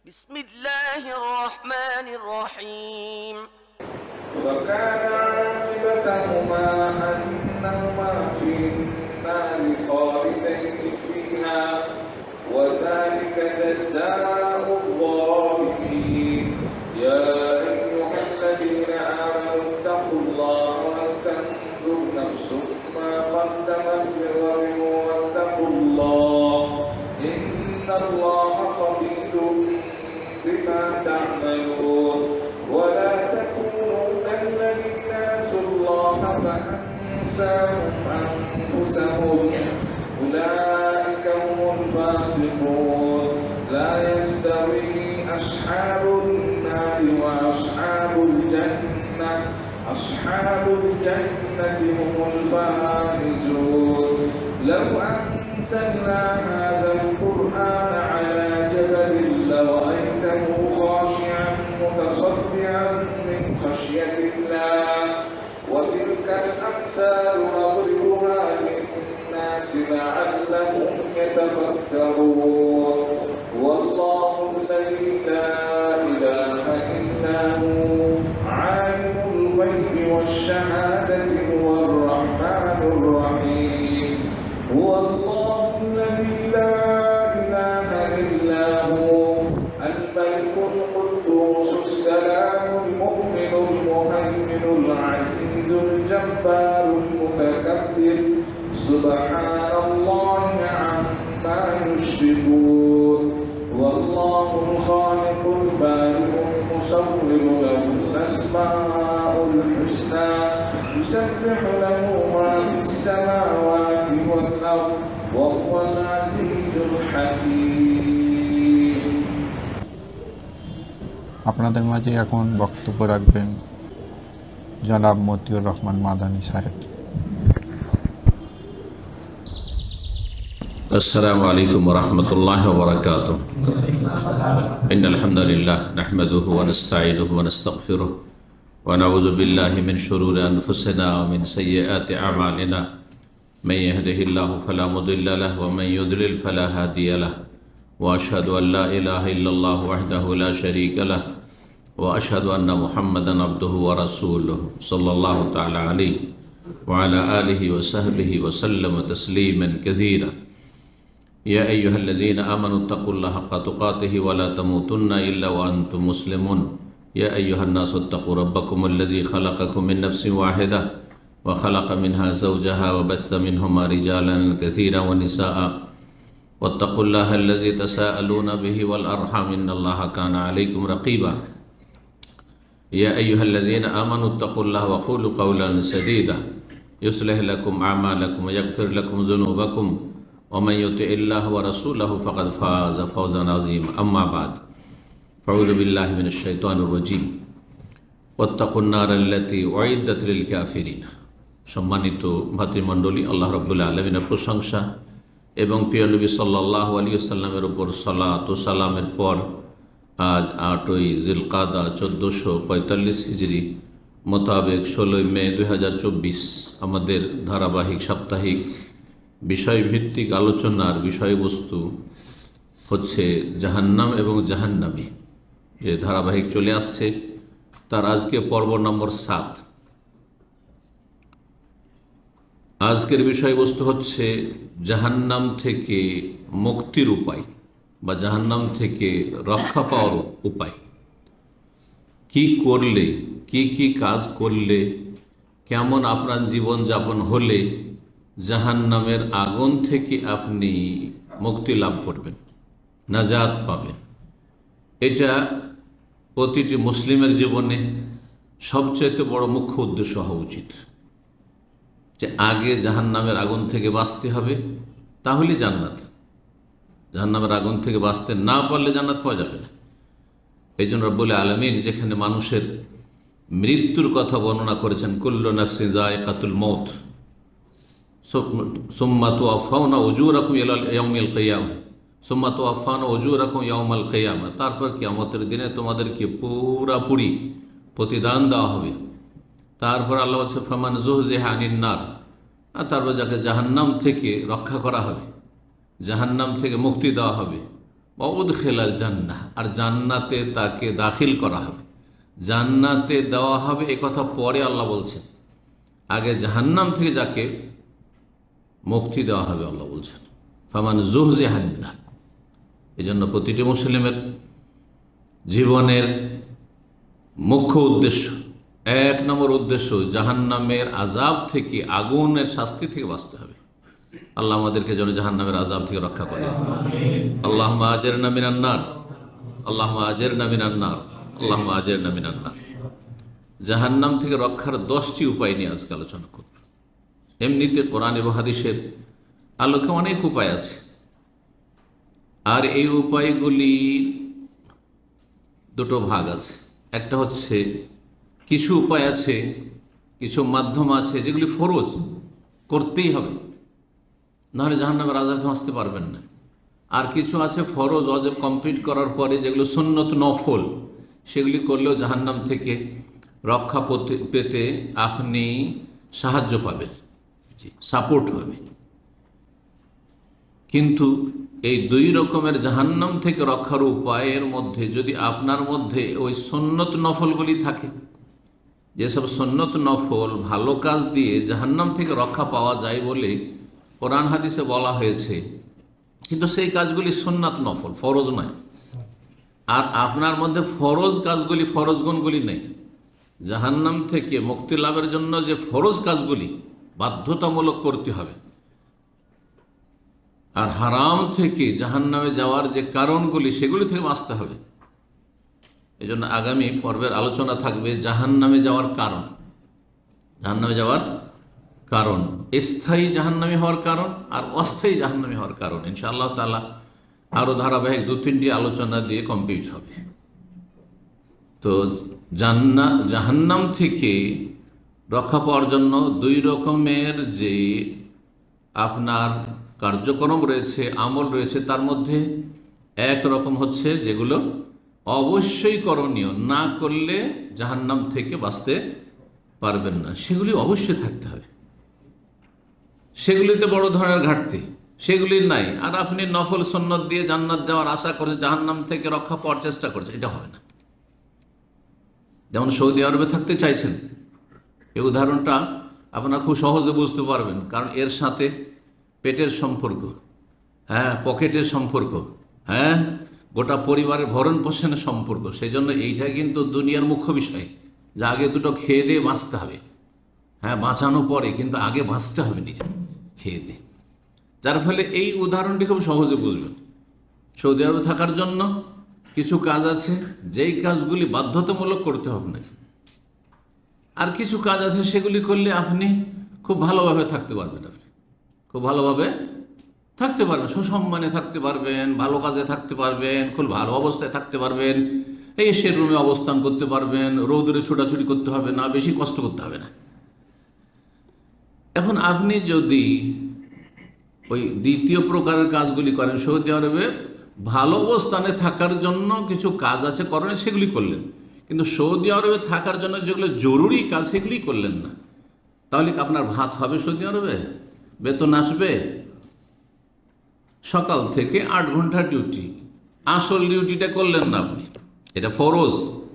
بسم الله الرحمن الرحيم وكان عاقبتهما أنهما في النار خالدين فيها وذلك جزاء الظالمين يا أيها الذين آمنوا اتقوا الله ولتنظر نفس ما قدمت لغد واتقوا الله إن الله خبير بما تعملون ولا تكونوا كالذين نسوا الله فأنساهم أنفسهم أولئك هم الفاسقون لا يستوي أصحاب النار وأصحاب الجنة أصحاب الجنة هم الفائزون لو أنزلنا هذا القرآن على جبل لرأيته خاشعا متصدعا من خشية الله وتلك الأمثال نضربها للناس لعلهم يتفكرون والله الذي لا إله إلا هو عالم الغيب والشهادة هو الرحمن الرحيم هو الله الذي لا إله إلا هو الملك القدوس السلام المؤمن المهيمن العزيز الجبار المتكبر سبحان الله عما يشركون والله الخالق البارئ المصور له الأسماء الحسنى يسبح له ما في السماوات والأرض وهو العزيز الحكيم আপনাদের মাঝে এখন বক্তব্য রাখবেন জনাব মতিউর রহমান মাদানী সাহেব। السلام عليكم ورحمة الله وبركاته إن الحمد لله نحمده ونستعينه ونستغفره ونعوذ بالله من شرور أنفسنا ومن سيئات أعمالنا من يهده الله فلا مضل له ومن يضلل فلا هادي له وأشهد أن لا إله إلا الله وحده لا شريك له وأشهد أن محمدا عبده ورسوله صلى الله تعالى عليه وعلى آله وصحبه وسلم تسليما كثيرا يا أيها الذين آمنوا اتقوا الله حق تقاته ولا تموتن إلا وأنتم مسلمون يا أيها الناس اتقوا ربكم الذي خلقكم من نفس واحدة وخلق منها زوجها وبث منهما رجالا كثيرا ونساء واتقوا الله الذي تساءلون به والأرحام إن الله كان عليكم رقيبا يا أيها الذين آمنوا اتقوا الله وقولوا قولا سديدا يصلح لكم أعمالكم ويغفر لكم ذنوبكم ومن يطع الله ورسوله فقد فاز فوزا عظيما أما بعد فأعوذ بالله من الشيطان الرجيم واتقوا النار التي أعدت للكافرين সম্মানিত ভাতৃমণ্ডলী আল্লাহ রাব্বুল আলামিনের প্রশংসা এবং প্রিয় নবী সাল্লাল্লাহু আলাইহি ওয়াসাল্লামের উপর সালাত ও সালামের পর আজ 8ই জিলকাদা 1445 হিজরি মোতাবেক 16 মে 2024 আমাদের ধারাবাহিক সাপ্তাহিক বিষয়ভিত্তিক আলোচনার বিষয়বস্তু হচ্ছে জাহান্নাম এবং জাহান্নামী, যে ধারাবাহিক চলে আসছে তার আজকে পর্ব নম্বর 7। আজকের বিষয়বস্তু হচ্ছে জাহান্নাম থেকে মুক্তির উপায় বা জাহান্নাম থেকে রক্ষা পাওয়ার উপায়। কি করলে, কি কাজ করলে, কেমন আপনার জীবনযাপন হলে জাহান্নামের আগুন থেকে আপনি মুক্তি লাভ করবেন, নাজাত পাবেন। এটা প্রতিটি মুসলিমের জীবনে সবচেয়ে বড় মুখ্য উদ্দেশ্য হওয়া উচিত, যে আগে জাহান্নামের আগুন থেকে বাঁচতে হবে, তাহলে জান্নাত। জাহান্নামের আগুন থেকে বাঁচতে না পারলে জান্নাত পাওয়া যাবে না। এই জন্য রব্বুল আলামিন যেখানে মানুষের মৃত্যুর কথা বর্ণনা করেছেন, কুল্লু নাফসিন যায়িকাতুল মউত সুম্মা তুওয়াফাউনা উজুরাকুম ইয়াউমাল কিয়ামা সুম্মা তুওয়াফাউনা উজুরাকুম ইয়াউমাল কিয়ামা, তারপর কিয়ামতের দিনে তোমাদেরকে পুরাপুরি প্রতিদান দেওয়া হবে। তারপর আল্লাহ বলছে ফামান যুহজিহা আনিন নার, আর তারপর যাকে জাহান্নাম থেকে রক্ষা করা হবে, জাহান্নাম থেকে মুক্তি দেওয়া হবে, ওয়া উদখিলাল জান্নাহ, আর জান্নাতে তাকে দাখিল করা হবে, জান্নাতে দেওয়া হবে। এ কথা পরে আল্লাহ বলছেন, আগে জাহান্নাম থেকে যাকে মুক্তি দেওয়া হবে আল্লাহ বলছেন ফামান যুহজিহা আনিন নার। এই জন্য প্রতিটি মুসলিমের জীবনের মুখ্য উদ্দেশ্য, এক নম্বর উদ্দেশ্য, জাহান্নামের আযাব থেকে, আগুনের শাস্তি থেকে বাঁচতে হবে। আল্লাহ আমাদেরকে যেন জাহান্নামের আযাব থেকে রক্ষা করে। আল্লাহুম্মা আজিরনা মিনান নার, আল্লাহুম্মা আজিরনা মিনান নার, আল্লাহুম্মা আজিরনা মিনান নার। জাহান্নাম থেকে রক্ষার 10টি উপায় নিয়ে আজকে আলোচনা করব। এমনিতে কোরআন এবং হাদিসের আলোকে অনেক উপায় আছে, আর এই উপায়গুলির দুটো ভাগ আছে। একটা হচ্ছে কিছু উপায় আছে, কিছু মাধ্যম আছে যেগুলি ফরজ, করতেই হবে, নাহলে জাহান্নামের আযাব থেকে বাঁচতে পারবেন না। আর কিছু আছে ফরজ ওয়াজিব কমপ্লিট করার পরে যেগুলো সুন্নত নফল, সেগুলি করলেও জাহান্নাম থেকে রক্ষা পেতে আপনি সাহায্য পাবেন, সাপোর্ট হবে। কিন্তু এই দুই রকমের জাহান্নাম থেকে রক্ষার উপায়ের মধ্যে যদি আপনার মধ্যে ওই সুন্নত নফলগুলি থাকে, যেসব সুন্নত নফল ভালো কাজ দিয়ে জাহান্নাম থেকে রক্ষা পাওয়া যায় বলে কোরআন হাদিসে বলা হয়েছে, কিন্তু সেই কাজগুলি সুন্নাত নফল, ফরজ নয়। আর আপনার মধ্যে ফরজ কাজগুলি, ফরজ গুণগুলি নেই। জাহান্নাম থেকে মুক্তি লাভের জন্য যে ফরজ কাজগুলি বাধ্যতামূলক করতে হবে, আর হারাম থেকে জাহান্নামে যাওয়ার যে কারণগুলি সেগুলি থেকে বাঁচতে হবে। এই জন্য আগামী পর্বের আলোচনা থাকবে জাহান্নামে যাওয়ার কারণ, জাহান্নামে যাওয়ার কারণ, স্থায়ী জাহান্নামী হওয়ার কারণ আর অস্থায়ী জাহান্নামী হওয়ার কারণ। ইনশাআল্লাহ তাআলা আরও ধারাবাহিক 2-3টি আলোচনা দিয়ে কমপ্লিট হবে। তো জাহান্নাম থেকে রক্ষা পাওয়ার জন্য দুই রকমের যে আপনার কার্যক্রম রয়েছে, আমল রয়েছে, তার মধ্যে এক রকম হচ্ছে যেগুলো অবশ্যই করণীয়, না করলে জাহান্নাম থেকে বাঁচতে পারবেন না, সেগুলি অবশ্যই থাকতে হবে। সেগুলিতে বড় ধরনের ঘাটতি, সেগুলি নাই, আর আপনি নফল সুন্নত দিয়ে জান্নাত যাওয়ার আশা করে জাহান্নাম থেকে রক্ষা পাওয়ার চেষ্টা করছেন, এটা হবে না। যেমন সৌদি আরবে থাকতে চাইছেন, এই উদাহরণটা আপনারা খুব সহজে বুঝতে পারবেন, কারণ এর সাথে পেটের সম্পর্ক, পকেটের সম্পর্ক, গোটা পরিবারের ভরণ পোষণের সম্পর্ক। সেই জন্য এইটা কিন্তু দুনিয়ার মুখ্য বিষয়, যে আগে দুটো খেয়ে দিয়ে বাঁচতে হবে। বাঁচানো পরে, কিন্তু আগে বাঁচতে হবে নিজে খেয়ে দিয়ে। যার ফলে এই উদাহরণটি খুব সহজে বুঝবেন। সৌদি আরবে থাকার জন্য কিছু কাজ আছে যেই কাজগুলি বাধ্যতামূলক করতে হবে নাকি, আর কিছু কাজ আছে সেগুলি করলে আপনি খুব ভালোভাবে থাকতে পারবেন, আপনি খুব ভালোভাবে থাকতে পারবেন, সুসম্মানে থাকতে পারবেন, ভালো কাজে থাকতে পারবেন, খুব ভালো অবস্থায় থাকতে পারবেন, এসির রুমে অবস্থান করতে পারবেন, রৌদ্রে ছোটাছুটি করতে হবে না, বেশি কষ্ট করতে হবে না। এখন আপনি যদি ওই দ্বিতীয় প্রকারের কাজগুলি করেন, সৌদি আরবে ভালো অবস্থানে থাকার জন্য কিছু কাজ আছে করণীয়, সেগুলি করলেন, কিন্তু সৌদি আরবে থাকার জন্য যেগুলো জরুরি কাজ সেগুলি করলেন না, তাহলে কি আপনার ভাত হবে সৌদি আরবে? বেতন আসবে? সকাল থেকে 8 ঘন্টা ডিউটি, আসল ডিউটিটা করলেন না আপনি, এটা ফরজ।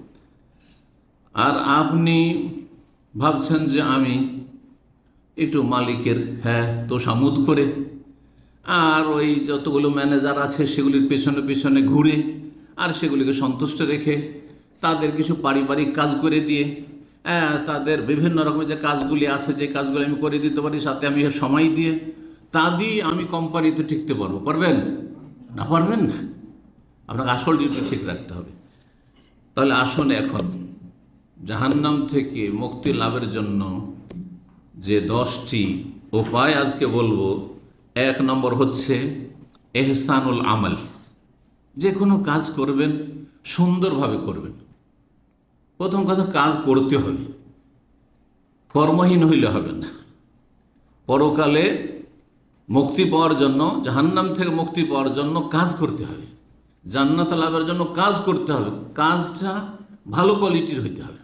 আর আপনি ভাবছেন যে আমি একটু মালিকের তোষামোদ করে, আর ওই যতগুলো ম্যানেজার আছে সেগুলির পেছনে পেছনে ঘুরে, আর সেগুলিকে সন্তুষ্ট রেখে, তাদের কিছু পারিবারিক কাজ করে দিয়ে, তাদের বিভিন্ন রকমের যে কাজগুলি আছে, যে কাজগুলি আমি করে দিতে পারি, সাথে আমি সময় দিয়ে, তা দিয়ে আমি কোম্পানিতে টিকতে পারবো, পারবেন না? পারবেন না। আপনাকে আসল ডিউটি ঠিক রাখতে হবে। তাহলে আসুন এখন জাহান্নাম থেকে মুক্তি লাভের জন্য যে 10টি উপায় আজকে বলবো। 1 নম্বর হচ্ছে এহসানুল আমল। যে কোনো কাজ করবেন সুন্দরভাবে করবেন। প্রথম কথা, কাজ করতে হবে, কর্মহীন হইলে হবে না। পরকালে মুক্তি পাওয়ার জন্য, জাহান্নাম থেকে মুক্তি পাওয়ার জন্য কাজ করতে হবে, জান্নাত লাভের জন্য কাজ করতে হবে। কাজটা ভালো কোয়ালিটির হইতে হবে,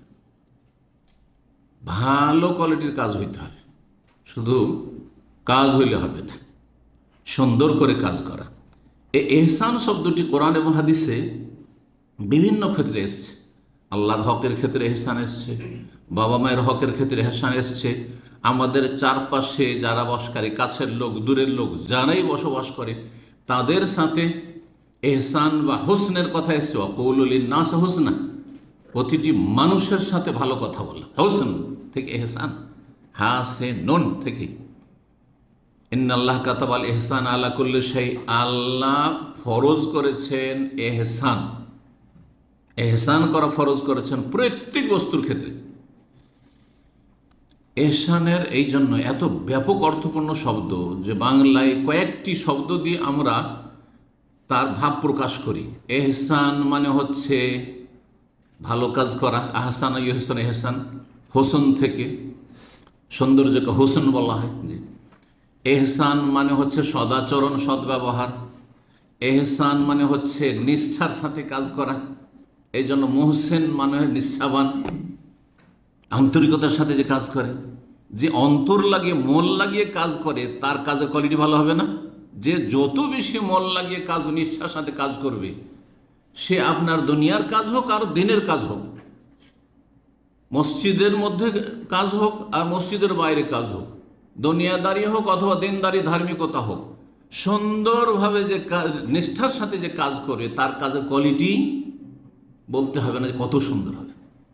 ভালো কোয়ালিটির কাজ হইতে হবে। শুধু কাজ হইলে হবে না, সুন্দর করে কাজ করা। এই এহসান শব্দটি কোরআন এবং হাদিসে বিভিন্ন ক্ষেত্রে এসছে। আল্লাহর হকের ক্ষেত্রে এহসান এসছে, বাবা মায়ের হকের ক্ষেত্রে এহসান এসছে, আমাদের চারপাশে যারা বসকারী, কাছের লোক দূরের লোক যারাই বসবাস করে তাদের সাথে এহসান বা হোসনের কথা এসছে। ওয়াকুলু লিন্নাসি হুসনা, প্রতিটি মানুষের সাথে ভালো কথা বলা, হোসন থেকে এহসান, হাসিনুন থেকে। ইন্নাল্লাহ কাতাবাল এহসান আলা কুল্লি শাই, আল্লাহ ফরজ করেছেন এহসান, এহসান করা ফরজ করেছেন প্রত্যেক বস্তুর ক্ষেত্রে। এহসানের এই জন্য এত ব্যাপক অর্থপূর্ণ শব্দ যে বাংলায় কয়েকটি শব্দ দিয়ে আমরা তার ভাব প্রকাশ করি। এহসান মানে হচ্ছে ভালো কাজ করা, আহসান ইহসান, এহসান হোসন থেকে, সৌন্দর্যকে হোসন বলা হয়। এহসান মানে হচ্ছে সদাচরণ, সদ্ব্যবহার। এহসান মানে হচ্ছে নিষ্ঠার সাথে কাজ করা, এই জন্য মোহসেন মানে নিষ্ঠাবান, আন্তরিকতার সাথে যে কাজ করে। যে অন্তর লাগিয়ে মন লাগিয়ে কাজ করে তার কাজের কোয়ালিটি ভালো হবে না। যে যত বেশি মন লাগিয়ে কাজ, নিষ্ঠার সাথে কাজ করবে, সে আপনার দুনিয়ার কাজ হোক আর দিনের কাজ হোক, মসজিদের মধ্যে কাজ হোক আর মসজিদের বাইরে কাজ হোক, দুনিয়াদারি হোক অথবা দিনদারি ধার্মিকতা হোক, সুন্দরভাবে যে নিষ্ঠার সাথে যে কাজ করে তার কাজের কোয়ালিটি বলতে হবে না যে কত সুন্দর হবে।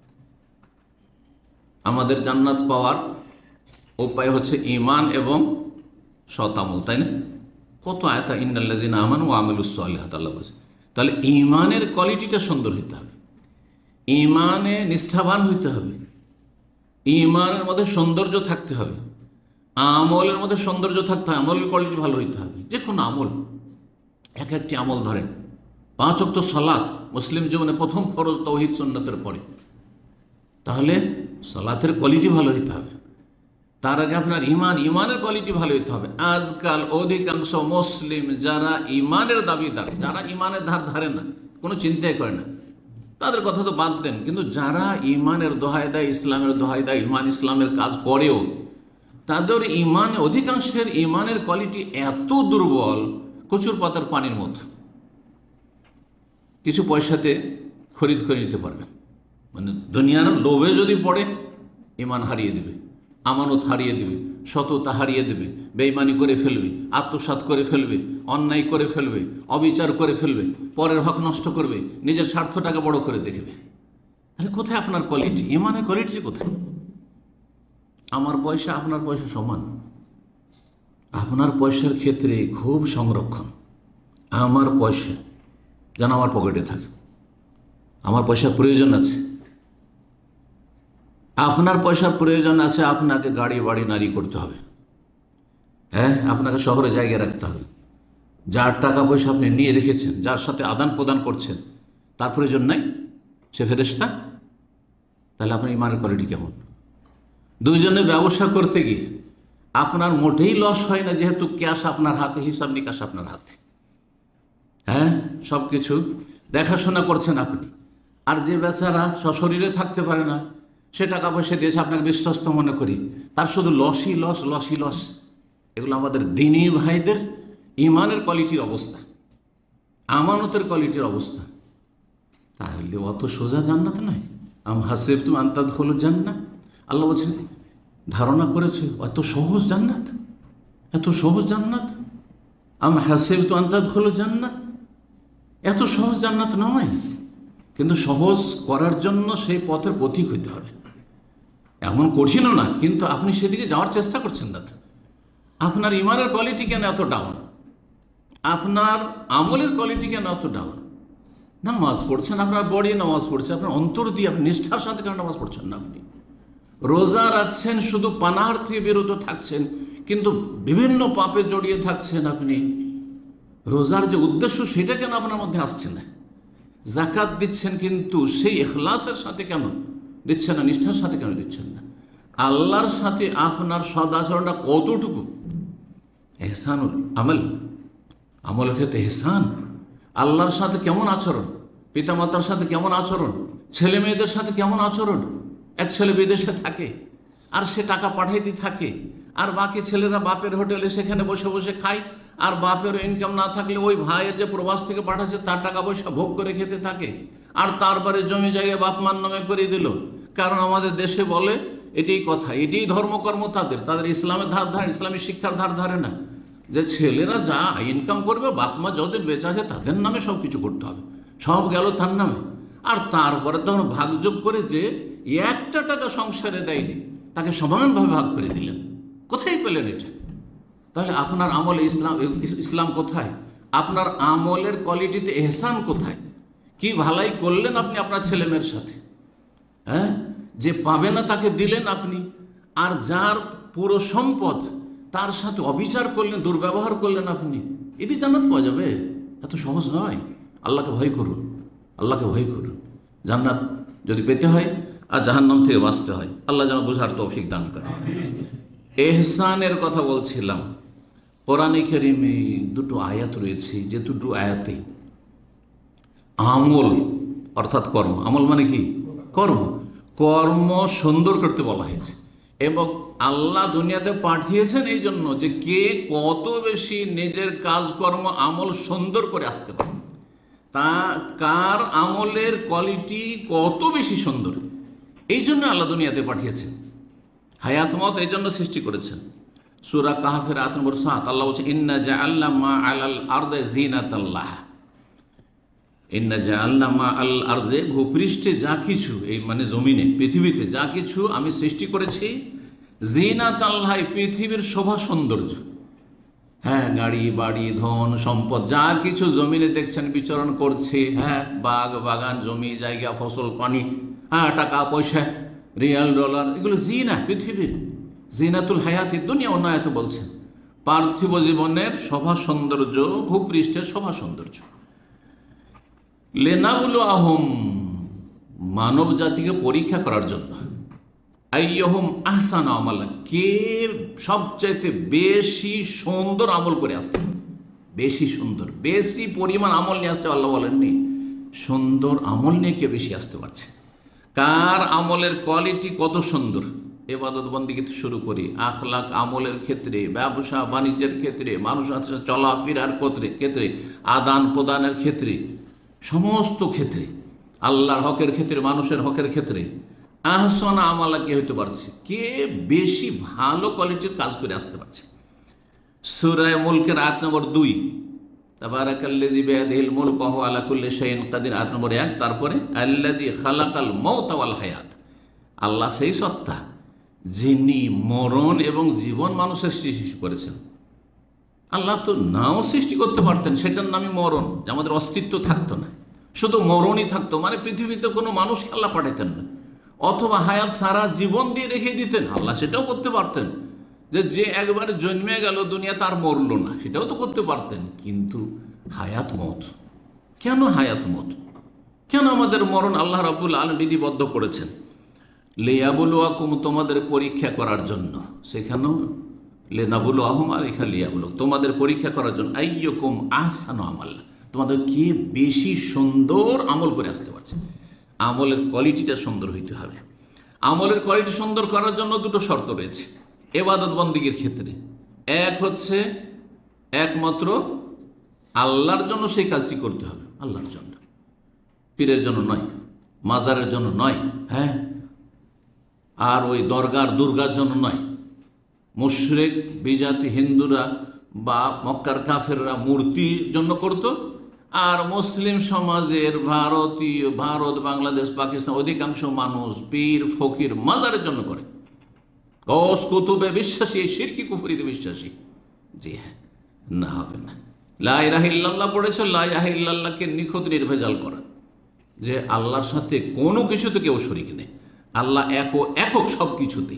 আমাদের জান্নাত পাওয়ার উপায় হচ্ছে ঈমান এবং সৎ আমল, তাই না? কত আয়াত, ইন্নাল্লাযিনা আমানু ওয়া আমিলুস সালিহাত, আল্লাহ বলেছে। তাহলে ঈমানের কোয়ালিটিটা সুন্দর হইতে হবে, ঈমানে নিষ্ঠাবান হইতে হবে, ঈমানের মধ্যে সৌন্দর্য থাকতে হবে, আমলের মধ্যে সৌন্দর্য থাকতে হবে, আমলের কোয়ালিটি ভালো হইতে হবে। যে কোনো আমল, এক একটি আমল ধরেন, 5 ওয়াক্ত সালাত মুসলিম জীবনে প্রথম ফরজ তাওহীদ সুন্নাতের পরে, তাহলে সালাতের কোয়ালিটি ভালো হইতে হবে। তার আগে আপনার ইমানের কোয়ালিটি ভালো হইতে হবে। আজকাল অধিকাংশ মুসলিম যারা ইমানের দাবিদার, যারা ইমানের ধার ধারে না, কোনো চিন্তাই করে না, তাদের কথা তো বাদ দেন, কিন্তু যারা ইমানের দোহাই দেয়, ইসলামের দোহাই দেয়, ইমান ইসলামের কাজ করেও তাদের ইমান, অধিকাংশের ইমানের কোয়ালিটি এত দুর্বল, কচুর পাতার পানির মতো। কিছু পয়সাতে খরিদ করে নিতে পারবেন, মানে দুনিয়ার লোভে যদি পড়ে ইমান হারিয়ে দেবে, আমানত হারিয়ে দেবে, সততা হারিয়ে দেবে, বেঈমানি করে ফেলবে, আত্মসাৎ করে ফেলবে, অন্যায় করে ফেলবে, অবিচার করে ফেলবে, পরের হক নষ্ট করবে, নিজের স্বার্থটাকে বড় করে দেখবে। তাহলে কোথায় আপনার কোয়ালিটি? ইমানের কোয়ালিটি কোথায়? আমার পয়সা আপনার পয়সা সমান, আপনার পয়সার ক্ষেত্রে খুব সংরক্ষণ। আমার পয়সা যেন আমার পকেটে থাকে, আমার পয়সার প্রয়োজন আছে, আপনার পয়সার প্রয়োজন আছে, আপনাকে গাড়ি বাড়ি নারী করতে হবে, হ্যাঁ, আপনাকে শহরে জায়গা রাখতে হবে। যার টাকা পয়সা আপনি নিয়ে রেখেছেন, যার সাথে আদান প্রদান করছেন, তার প্রয়োজন নাই, সে ফেরেশতা। তাহলে আপনার ইমানের কোয়ালিটি কেমন? দুইজনে ব্যবসা করতে গিয়ে আপনার মোটেই লস হয় না, যেহেতু ক্যাশ আপনার হাতে, হিসাব নিকাশ আপনার হাতে, হ্যাঁ, সব কিছু দেখাশোনা করছেন আপনি। আর যে বেচারা সশরীরে থাকতে পারে না, সে টাকা পয়সা দিয়েছে আপনাকে বিশ্বস্ত মনে করি, তার শুধু লসই লস, লসই লস। এগুলো আমাদের দ্বীনী ভাইদের ইমানের কোয়ালিটির অবস্থা, আমানতের কোয়ালিটির অবস্থা। তাহলে অত সোজা জান্নাত নয়। আম হাসিবতুম আন তাদখুলুল জান্নাহ, আল্লাহ বলছেন ধারণা করেছে এত সহজ জান্নাত, এত সহজ জান্নাত। আম হাসিবতুম আন তাদখুলুল জান্নাহ, এত সহজ জান্নাত নয়। কিন্তু সহজ করার জন্য সেই পথের পথিক হইতে হবে, এমন কঠিনও না, কিন্তু আপনি সেদিকে যাওয়ার চেষ্টা করছেন না। তো আপনার ইমানের কোয়ালিটি কেন এত ডাউন? আপনার আমলের কোয়ালিটি কেন এত ডাউন? নামাজ পড়ছেন, আপনার বডি নামাজ পড়ছে, আপনার অন্তর দিয়ে আপনি নিষ্ঠার সাথে কেন নামাজ পড়ছেন না? আপনি রোজা রাখছেন, শুধু পানাহার থেকে বিরত থাকছেন, কিন্তু বিভিন্ন পাপে জড়িয়ে থাকছেন। আপনি রোজার যে উদ্দেশ্য সেটা কেন আপনার মধ্যে আসছে না? জাকাত দিচ্ছেন, কিন্তু সেই ইখলাসের সাথে কেন দিচ্ছেন না? নিষ্ঠার সাথে কেন দিচ্ছেন না? আল্লাহর সাথে আপনার সদাচরণটা কতটুকু? এহসানুল আমল, আমলের ক্ষেত্রে এহসান। আল্লাহর সাথে কেমন আচরণ, পিতামাতার সাথে কেমন আচরণ, ছেলে মেয়েদের সাথে কেমন আচরণ। এক ছেলে বিদেশে থাকে আর সে টাকা পাঠাইতে থাকে, আর বাকি ছেলেরা বাপের হোটেলে সেখানে বসে বসে খায়, আর বাপেরও ইনকাম না থাকলে ওই ভাইয়ের যে প্রবাস থেকে পাঠাচ্ছে তার টাকা পয়সা ভোগ করে খেতে থাকে, আর তারপরে জমি জায়গায় বাপ মার নামে করে দিল। কারণ আমাদের দেশে বলে এটাই কথা, এটাই ধর্মকর্ম তাদের, তাদের ইসলামের ধার ধারে, ইসলামী শিক্ষার ধার ধারে না, যে ছেলেরা যা ইনকাম করবে বাপ মা যতদিন বেঁচে আছে তাদের নামে সব কিছু করতে হবে, সব গেল তার নামে। আর তারপরে তখন ভাগযোগ করে যে একটা টাকা সংসারে দেয়নি তাকে সমানভাবে ভাগ করে দিলেন। কোথায় পেলেন এটা? তাহলে আপনার আমলে ইসলাম কোথায়? আপনার আমলের কোয়ালিটিতে এহসান কোথায়? কি ভালাই করলেন আপনি আপনার ছেলে মেয়ের সাথে? হ্যাঁ, যে পাবে না তাকে দিলেন আপনি, আর যার পুরো সম্পদ তার সাথে অবিচার করলেন, দুর্ব্যবহার করলেন আপনি। এটি জান্নাত পাওয়া যাবে? এত সহজ নয়। আল্লাহকে ভয় করুন, আল্লাহকে ভয় করুন। জান্নাত যদি পেতে হয় আর জাহান্নাম থেকে বাঁচতে হয়, আল্লাহ যেন বুঝার তৌফিক দান করে। এহসানের কথা বলছিলাম। কোরআনে কারিমে দুটো আয়াত রয়েছে, যে দুটো আয়াতে আমল অর্থাৎ কর্ম, আমল মানে কি? কর্ম, কর্ম সুন্দর করতে বলা হয়েছে। এবং আল্লাহ দুনিয়াতে পাঠিয়েছেন এই জন্য যে কে কত বেশি নিজের কাজকর্ম আমল সুন্দর করে আসতে পারে, তা কার আমলের কোয়ালিটি কত বেশি সুন্দর, এই জন্য আল্লাহ দুনিয়াতে পাঠিয়েছেন। হায়াত মত এই জন্য সৃষ্টি করেছেন। সূরা কাহফের আয়াত নম্বর 7 আল্লাহ বলছে ইন্না জাআলনা মা আলাল আরদি জিনাতাল্লাহ, ইন্না জাআলনা মা আল আরদি, ভূপৃষ্ঠে যা কিছু, এই মানে জমিনে পৃথিবীতে যা কিছু আমি সৃষ্টি করেছি, জিনাতাল্লাহ, পৃথিবীর শোভা সৌন্দর্য। হ্যাঁ, গাড়ি বাড়ি ধন সম্পদ যা কিছু জমিনে দেখছেন বিচরণ করছে, হ্যাঁ, বাগ বাগান জমি জায়গা ফসল পানি, হ্যাঁ, টাকা পয়সা রিয়াল ডলার, এগুলো জিনা, পৃথিবীর জিনাতুল হায়াতি দুনিয়া। অন্য আয়াতে বলছেন পার্থিব জীবনের শোভা সৌন্দর্য, ভূপৃষ্ঠের শোভা সৌন্দর্য। লিনাবলুয়াহুম, মানব জাতিকে পরীক্ষা করার জন্য। আইয়ুহুম আহসানু আমালা, কে সবচাইতে বেশি সুন্দর আমল করে আসছে, বেশি সুন্দর, বেশি পরিমাণ আমল নিয়ে আসতে। আল্লাহ বলেননি সুন্দর আমল নিয়ে কে বেশি আসতে পারছে, কার আমলের কোয়ালিটি কত সুন্দর। ইবাদত বন্দেগী থেকে শুরু করি, আখলাক আমলের ক্ষেত্রে, ব্যবসা বাণিজ্যের ক্ষেত্রে, মানুষের সাথে চলাফেরার ক্ষেত্রে, আদান প্রদানের ক্ষেত্রে, সমস্ত ক্ষেত্রে, আল্লাহর হকের ক্ষেত্রে, মানুষের হকের ক্ষেত্রে আহসান আমালা কে হইতে পারছে, কে বেশি ভালো কোয়ালিটির কাজ করে আসতে পারছে। সূরা মুলকের আয়াত নম্বর 2, তাবারাকাল্লাযী বিয়াদিহিল মুলকু ওয়া হুয়া আলা কুল্লি শাইইন কাদির, আয়াত নম্বর 1। তারপরে আল্লাযী খালাকাল মাউতা ওয়াল হায়াত, আল্লাহ সেই সত্তা যিনি মরণ এবং জীবন মানুষের সৃষ্টি করেছেন। আল্লাহ তো নাও সৃষ্টি করতে পারতেন, সেটার নামই মরণ, যে আমাদের অস্তিত্ব থাকতো না, শুধু মরণই থাকতো, মানে পৃথিবীতে কোনো মানুষ আল্লাহ পাঠাতেন না। অথবা হায়াত সারা জীবন দিয়ে রেখে দিতেন, আল্লাহ সেটাও করতে পারতেন, যে একবারে জন্মে গেল দুনিয়া তার মরল না, সেটাও তো করতে পারতেন। কিন্তু হায়াত মত, কেন হায়াত মত, কেন আমাদের মরণ আল্লাহ রাব্বুল আলামিন বিধিবদ্ধ করেছেন? লিয়াবলুয়াকুম, তোমাদের পরীক্ষা করার জন্য। সেখানেও লিনাবলুয়াহুম, আর এখানে লিয়াবলু, তোমাদের পরীক্ষা করার জন্য। আইয়ুকুম আহসানু আমালা, তোমাদের কে বেশি সুন্দর আমল করে আসতে পারছে। আমলের কোয়ালিটিটা সুন্দর হইতে হবে। আমলের কোয়ালিটি সুন্দর করার জন্য দুটো শর্ত রয়েছে ইবাদত বন্দেগীর ক্ষেত্রে। এক হচ্ছে একমাত্র আল্লাহর জন্য সেই কাজটি করতে হবে, আল্লাহর জন্য, পীরের জন্য নয়, মাজারের জন্য নয়, হ্যাঁ, আর ওই দরগার দুর্গার জন্য নয়। মুশরিক বিজাতি হিন্দুরা বা মক্কার কাফেররা মূর্তির জন্য করত, আর মুসলিম সমাজের ভারত বাংলাদেশ পাকিস্তান অধিকাংশ মানুষ পীর ফকির মাজারের জন্য করে, গস কুতুবে বিশ্বাসী, এই শিরকি কুফরিতে বিশ্বাসী। জি হ্যাঁ, না, হবে না। লা ইলাহা ইল্লাল্লাহ পড়েছে, লা ইলাহা ইল্লাল্লাহকে নিখুঁত নির্ভেজাল করা, যে আল্লাহর সাথে কোনো কিছুতে কেউ শরীক নেই, আল্লাহ একক সব কিছুতেই।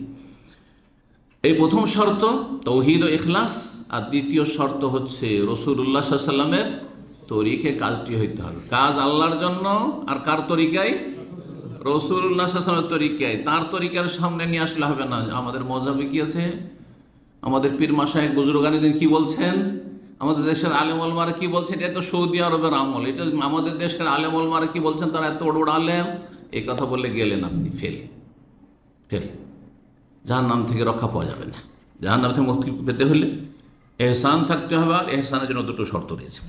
এই প্রথম শর্ত তৌহিদ ও ইখলাস, আর দ্বিতীয় শর্ত হচ্ছে রাসূলুল্লাহ সাল্লাল্লাহু আলাইহি ওয়াসাল্লামের তরিকে কাজটি হইতে হবে। কাজ আল্লাহর জন্য, আর কার তরিকায়? রাসূলুল্লাহ সাল্লাল্লাহু আলাইহি ওয়াসাল্লামের তরিকায়। তার তরিকার সামনে নিয়ে আসলে হবে না। আমাদের মজাবে কি আছে, আমাদের পীর মাশায়েখ বুজুর্গানীদের কি বলছেন, আমাদের দেশের আলেম ওলামারা কি বলছেন, এটা তো সৌদি আরবের আমল, এটা আমাদের দেশের আলেম ওলামারা কি বলছেন, তারা এত বড় বড় আলেম, এই কথা বললে গেলেন আপনি ফেল। জাহান্নাম থেকে রক্ষা পাওয়া যাবে না। জাহান্নাম থেকে মুক্তি পেতে হলে এহসান থাকতে হবে, আর এহসানের জন্য দুটো শর্ত রয়েছে।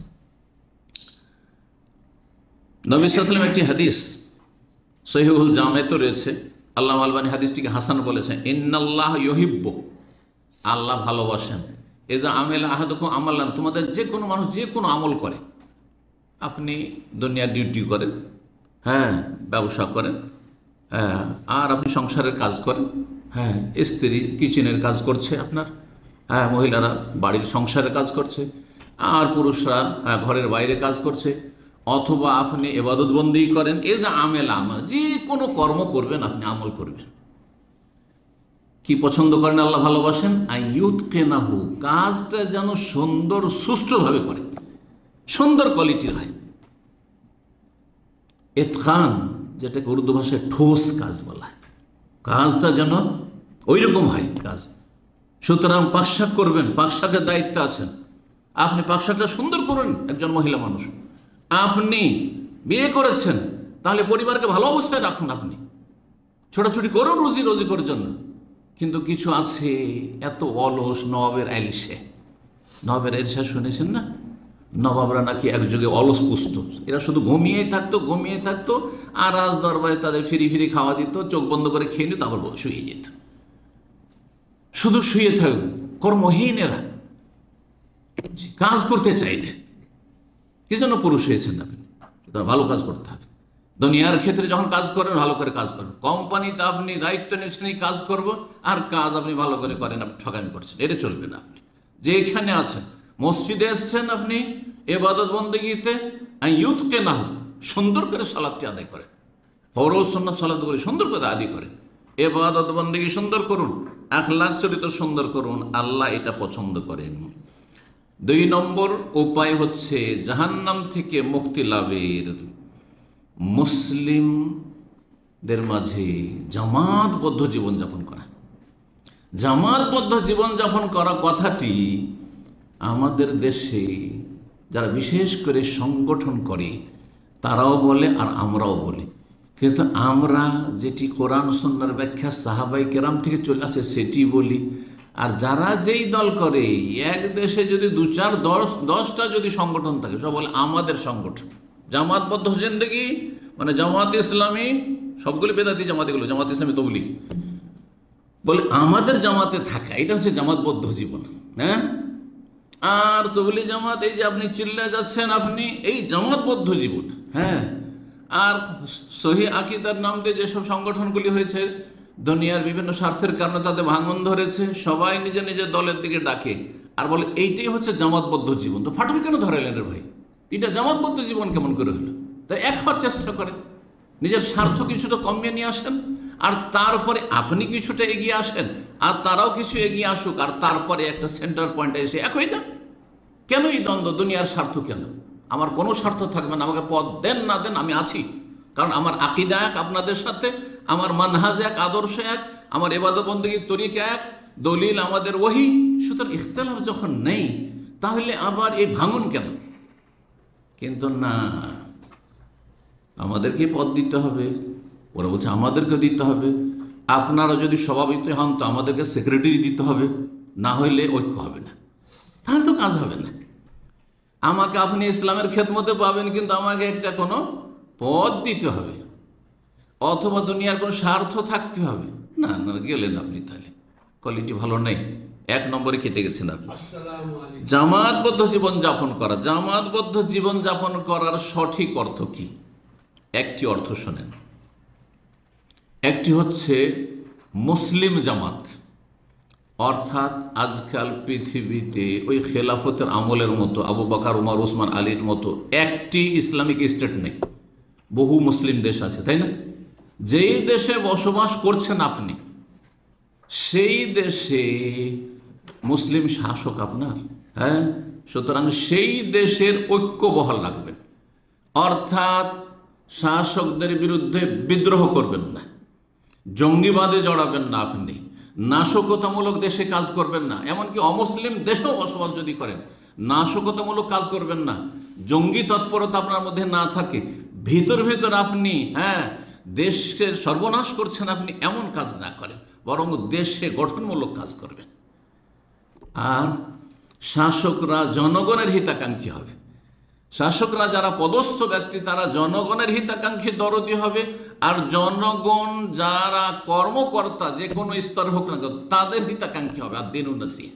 নবী সাল্লাল্লাহু আলাইহি ওয়াসাল্লাম একটি হাদিস সহিহুল জামেতে রয়েছে, আল্লামা আলবানী হাদিসটিকে হাসান বলেছেন, ইন্নাল্লাহ ইউহিব্বু, আল্লাহ ভালোবাসেন, এজা আমেল আহাদুকুম আমালান, তোমাদের যে কোনো মানুষ যে কোনো আমল করে, আপনি দুনিয়ার ডিউটি করেন, হ্যাঁ, ব্যবসা করেন, হ্যাঁ, আর আপনি সংসারের কাজ করেন, হ্যাঁ, স্ত্রী কিচেনের কাজ করছে আপনার, হ্যাঁ, মহিলারা বাড়ির সংসারের কাজ করছে, আর পুরুষরা ঘরের বাইরে কাজ করছে, অথবা আপনি ইবাদত বন্দি করেন, এ যে আমেল আমল, যে কোনো কর্ম করবেন, আপনি আমল করবেন। কি পছন্দ করেন আল্লাহ ভালোবাসেন? আইয়ুতকিনাহু, কাজটা যেন সুন্দর সুষ্ঠুভাবে করে, সুন্দর কোয়ালিটির হয়। ইতকান, যেটাকে উর্দু ভাষায় ঠোস কাজ বলা হয়, কাজটা যেন ওই রকম হয় কাজ। সুতরাং পাকশাক করবেন, পাকশাকের দায়িত্ব আছেন, আপনি পাকশাকটা সুন্দর করুন। একজন মহিলা মানুষ, আপনি বিয়ে করেছেন, তাহলে পরিবারকে ভালো অবস্থায় রাখুন, আপনি ছোটাছুটি করুন রুজি রোজি করার জন্য। কিন্তু কিছু আছে এত অলস, নবাবের আইলসে, নবাবের আইলসা শুনেছেন না? নবাবরা নাকি একযুগে অলস পুষত, এরা শুধু ঘুমিয়ে থাকতো, আর রাজ দরবারে তাদের ফিরি খাওয়া দিত, চোখ বন্ধ করে খেয়ে নিত, আবার শুয়ে যেত, শুধু শুয়ে থাকবে, কর্মহীন এরা, কাজ করতে চাইলে। কি জন্য পুরুষ হয়েছেন আপনি? ভালো কাজ করতে হবে। দুনিয়ার ক্ষেত্রে যখন কাজ করেন, ভালো করে কাজ করবেন। কোম্পানিতে আপনি দায়িত্ব নিয়েছেন এই কাজ করবো, আর কাজ আপনি ভালো করে করেন, আপনি ঠকামি করছেন, এটা চলবে না। আপনি যেখানে আছেন, মসজিদে এসছেন, আপনি ইবাদত বন্দেগীতে ইউতকিনাহু, সুন্দর করে সালাতটি আদায় করেন, ফরজ সুন্নাত সালাতগুলি সুন্দর করে আদায় করেন, ইবাদত বন্দেগী সুন্দর করুন, আখলাক চরিত্র সুন্দর করুন, আল্লাহ এটা পছন্দ করেন। 2 নম্বর উপায় হচ্ছে জাহান্নাম থেকে মুক্তি লাভের, মুসলিমদের মাঝে জামাতবদ্ধ জীবনযাপন করা। জামাতবদ্ধ জীবনযাপন করা কথাটি আমাদের দেশে যারা বিশেষ করে সংগঠন করে তারাও বলে, আর আমরাও বলি, কিন্তু আমরা যেটি কোরআন সুন্নাহর ব্যাখ্যা সাহাবায়ে কেরাম থেকে চলে আসে সেটি বলি। আর যারা যেই দল করে, এক দেশে যদি 2, 4, 10টা যদি সংগঠন থাকে, সব বলে আমাদের সংগঠন, জামাতবদ্ধ জিন্দেগি, মানে জামাত ইসলামী, সবগুলি বেদাতি জামাতগুলো, জামাত ইসলামী তবলিগ, বলে আমাদের জামাতে থাকা, এটা হচ্ছে জামাতবদ্ধ জীবন। হ্যাঁ, আর তবলিগ জামাত, এই যে আপনি চিল্লে যাচ্ছেন, আপনি এই জামাতবদ্ধ জীবন। হ্যাঁ, আর সহি আকীদার নাম দিয়ে যেসব সংগঠনগুলি হয়েছে, দুনিয়ার বিভিন্ন স্বার্থের কারণে তাদের ভাঙন ধরেছে, সবাই নিজের নিজের দলের দিকে ডাকে আর বলে এইটাই হচ্ছে জামাতবদ্ধ জীবন। তো ফাটল কেন ধরাইলেন রে ভাই? এটা জামাতবদ্ধ জীবন কেমন করে হলো? তাই একবার চেষ্টা করেন, নিজের স্বার্থ কিছুটা কমিয়ে নিয়ে আসেন, আর তারপরে আপনি কিছুটা এগিয়ে আসেন, আর তারাও কিছু এগিয়ে আসুক, আর তারপরে একটা সেন্টার পয়েন্টে এসে এক হয়ে যান। কেন এই দ্বন্দ্ব? দুনিয়ার স্বার্থ কেন? আমার কোনো স্বার্থ থাকবে না, আমাকে পদ দেন না দেন, আমি আছি, কারণ আমার আকীদা এক আপনাদের সাথে, আমার মানহাজ এক, আদর্শ এক, আমার ইবাদত বন্দেগীর তরিকা এক, দলিল আমাদের ওহী। সুতরাং ইখতিলাফ যখন নেই, তাহলে আবার এই ভাঙন কেন? কিন্তু না, আমাদেরকে পদ দিতে হবে, ওরা বলছে আমাদেরকে দিতে হবে। আপনারা যদি সভাপতি হন তো আমাদেরকে সেক্রেটারি দিতে হবে, না হইলে ঐক্য হবে না, তাহলে তো কাজ হবে না। আমাকে আপনি ইসলামের খেদমতে পাবেন, কিন্তু আমাকে একটা কোনো পদ দিতে হবে, অথবা দুনিয়ার কোনো স্বার্থ থাকতে হবে। না না, গেলেন আপনি, তাহলে কোয়ালিটি ভালো নেই, 1 নম্বরে কেটে গেছেন আপনি। জামাতবদ্ধ জীবনযাপন করা, জামাতবদ্ধ জীবনযাপন করার সঠিক অর্থ কি? একটি অর্থ শোনেন। একটি হচ্ছে মুসলিম জামাত, অর্থাৎ আজকাল পৃথিবীতে ওই খেলাফতের আমলের মতো আবু বকর, উমর, ওসমান, আলীর মতো একটি ইসলামিক স্টেট নেই, বহু মুসলিম দেশ আছে, তাই না? যেই দেশে বসবাস করছেন আপনি, সেই দেশে মুসলিম শাসক আপনার। হ্যাঁ, সুতরাং সেই দেশের ঐক্য বহাল রাখবেন, অর্থাৎ শাসকদের বিরুদ্ধে বিদ্রোহ করবেন না, জঙ্গিবাদে জড়াবেন না, আপনি নাশকতামূলক দেশে কাজ করবেন না, এমনকি অমুসলিম দেশেও বসবাস যদি করেন নাশকতামূলক কাজ করবেন না, জঙ্গি তৎপরতা আপনার মধ্যে না থাকে, ভিতর ভিতর আপনি দেশের সর্বনাশ করছেন আপনি, এমন কাজ না করেন, বরং দেশে গঠনমূলক কাজ করবেন। আর শাসকরা জনগণের হিতাকাঙ্ক্ষী হবে। শাসকরা যারা পদস্থ ব্যক্তি তারা জনগণের হিতাকাঙ্ক্ষী দরদি হবে, আর জনগণ যারা কর্মকর্তা যে কোনো স্তর হোক না তাদের হিতাকাঙ্ক্ষী হবে। আর দিনুন নাসিহা,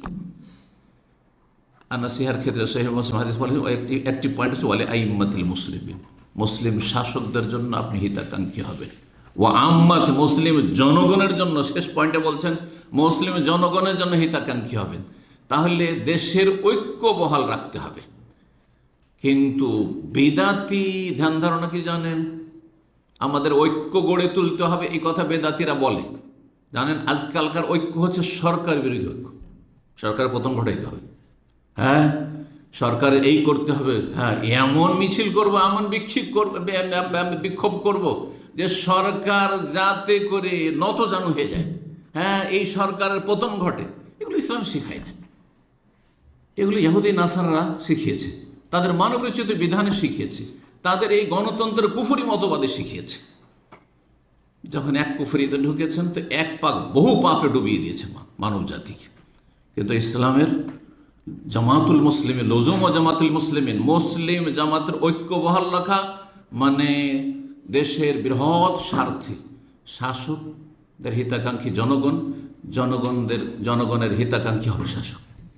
আর নাসিহার ক্ষেত্রে সহিহ মুসলিম হাদিস বলে একটি পয়েন্ট হচ্ছে ওয়ালি আইম্মাতুল মুসলিমিন, মুসলিম শাসকদের জন্য আপনি হিতাকাঙ্ক্ষী হবেন। ও আম্মাত, মুসলিম জনগণের জন্য, শেষ পয়েন্টে বলছেন মুসলিম জনগণের জন্য হিতাকাঙ্ক্ষী হবেন। তাহলে দেশের ঐক্য বহাল রাখতে হবে। কিন্তু বেদাতি ধ্যান ধারণা কি জানেন? আমাদের ঐক্য গড়ে তুলতে হবে, এই কথা বেদাতিরা বলে। জানেন আজকালকার ঐক্য হচ্ছে সরকার বিরোধী ঐক্য। সরকার পতন ঘটাইতে হবে, হ্যাঁ সরকার এই করতে হবে, হ্যাঁ এমন মিছিল করবো, এমন বিক্ষোভ করব যে সরকার যাতে করে নতজানু হয়ে যায়, হ্যাঁ এই সরকারের পতন ঘটে। এগুলো ইসলাম শিখায় না, এগুলো ইহুদি নাসাররা শিখিয়েছে, তাদের মানবরচিত বিধানে শিখিয়েছে, তাদের এই গণতন্ত্রের কুফরি মতবাদে শিখিয়েছে। যখন এক কুফরিতে ঢুকেছেন তো এক পাক বহু পাপে ডুবিয়ে দিয়েছে মানব জাতিকে। কিন্তু ইসলামের জামাতুল মুসলিমিন, লজুম ও জামাতুল মুসলিমিন, মুসলিম জামাতের ঐক্য বহাল রাখা মানে দেশের বৃহৎ স্বার্থে শাসকদের হিতাকাঙ্ক্ষী জনগণ, জনগণের হিতাকাঙ্ক্ষী হবে শাসক।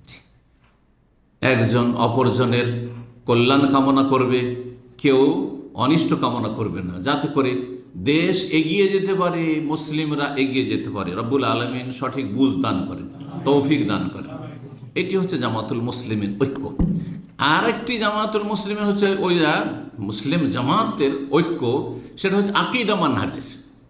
একজন অপরজনের কল্যাণ কামনা করবে, কেউ অনিষ্ট কামনা করবে না, যাতে করে দেশ এগিয়ে যেতে পারে, মুসলিমরা এগিয়ে যেতে পারে। রব্বুল আলামিন সঠিক বুঝ দান করেন, তৌফিক দান করেন। এটি হচ্ছে জামাতুল মুসলিমের ঐক্য। আর একটি জামাতুল মুসলিমের হচ্ছে ওই মুসলিম জামাতের ঐক্য, সেটা হচ্ছে আকীদা মানহাজের,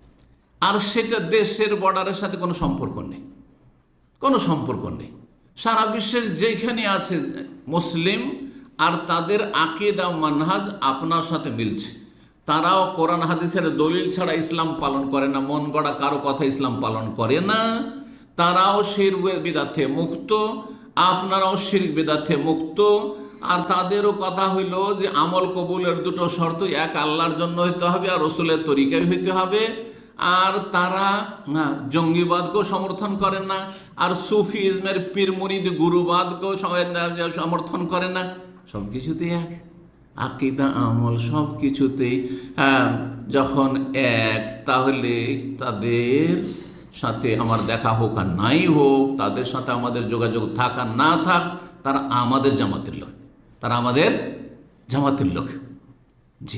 আর সেটা দেশের বর্ডারের সাথে কোনো সম্পর্ক নেই, কোনো সম্পর্ক নেই। সারা বিশ্বের যেখানে আছে মুসলিম আর তাদের আকীদা মানহাজ আপনার সাথে মিলছে। তারাও কোরআন হাদিসের দলিল ছাড়া ইসলাম পালন করে না, মন গড়া কারো কথা ইসলাম পালন করে না। তারাও শিরক বিদআত থেকে মুক্ত, আপনারাও শিরক বিদআত থেকে মুক্ত। আর তাদেরও কথা হইল যে আমল কবুলের দুটো শর্ত, এক আল্লাহর জন্য হইতে হবে আর রসুলের তরিকায় হইতে হবে। আর তারা জঙ্গিবাদকেও সমর্থন করেন না, আর সুফিজমের পীর মুরিদ গুরুবাদকেও সমর্থন করে না। সব কিছুতেই এক, আকীদা আমল সব কিছুতেই যখন এক, তাহলে তাদের সাথে আমার দেখা হোক আর নাই হোক, তাদের সাথে আমাদের যোগাযোগ থাক আর না থাক, তারা আমাদের জামাতের লোক, তারা আমাদের জামাতের লোক। জি,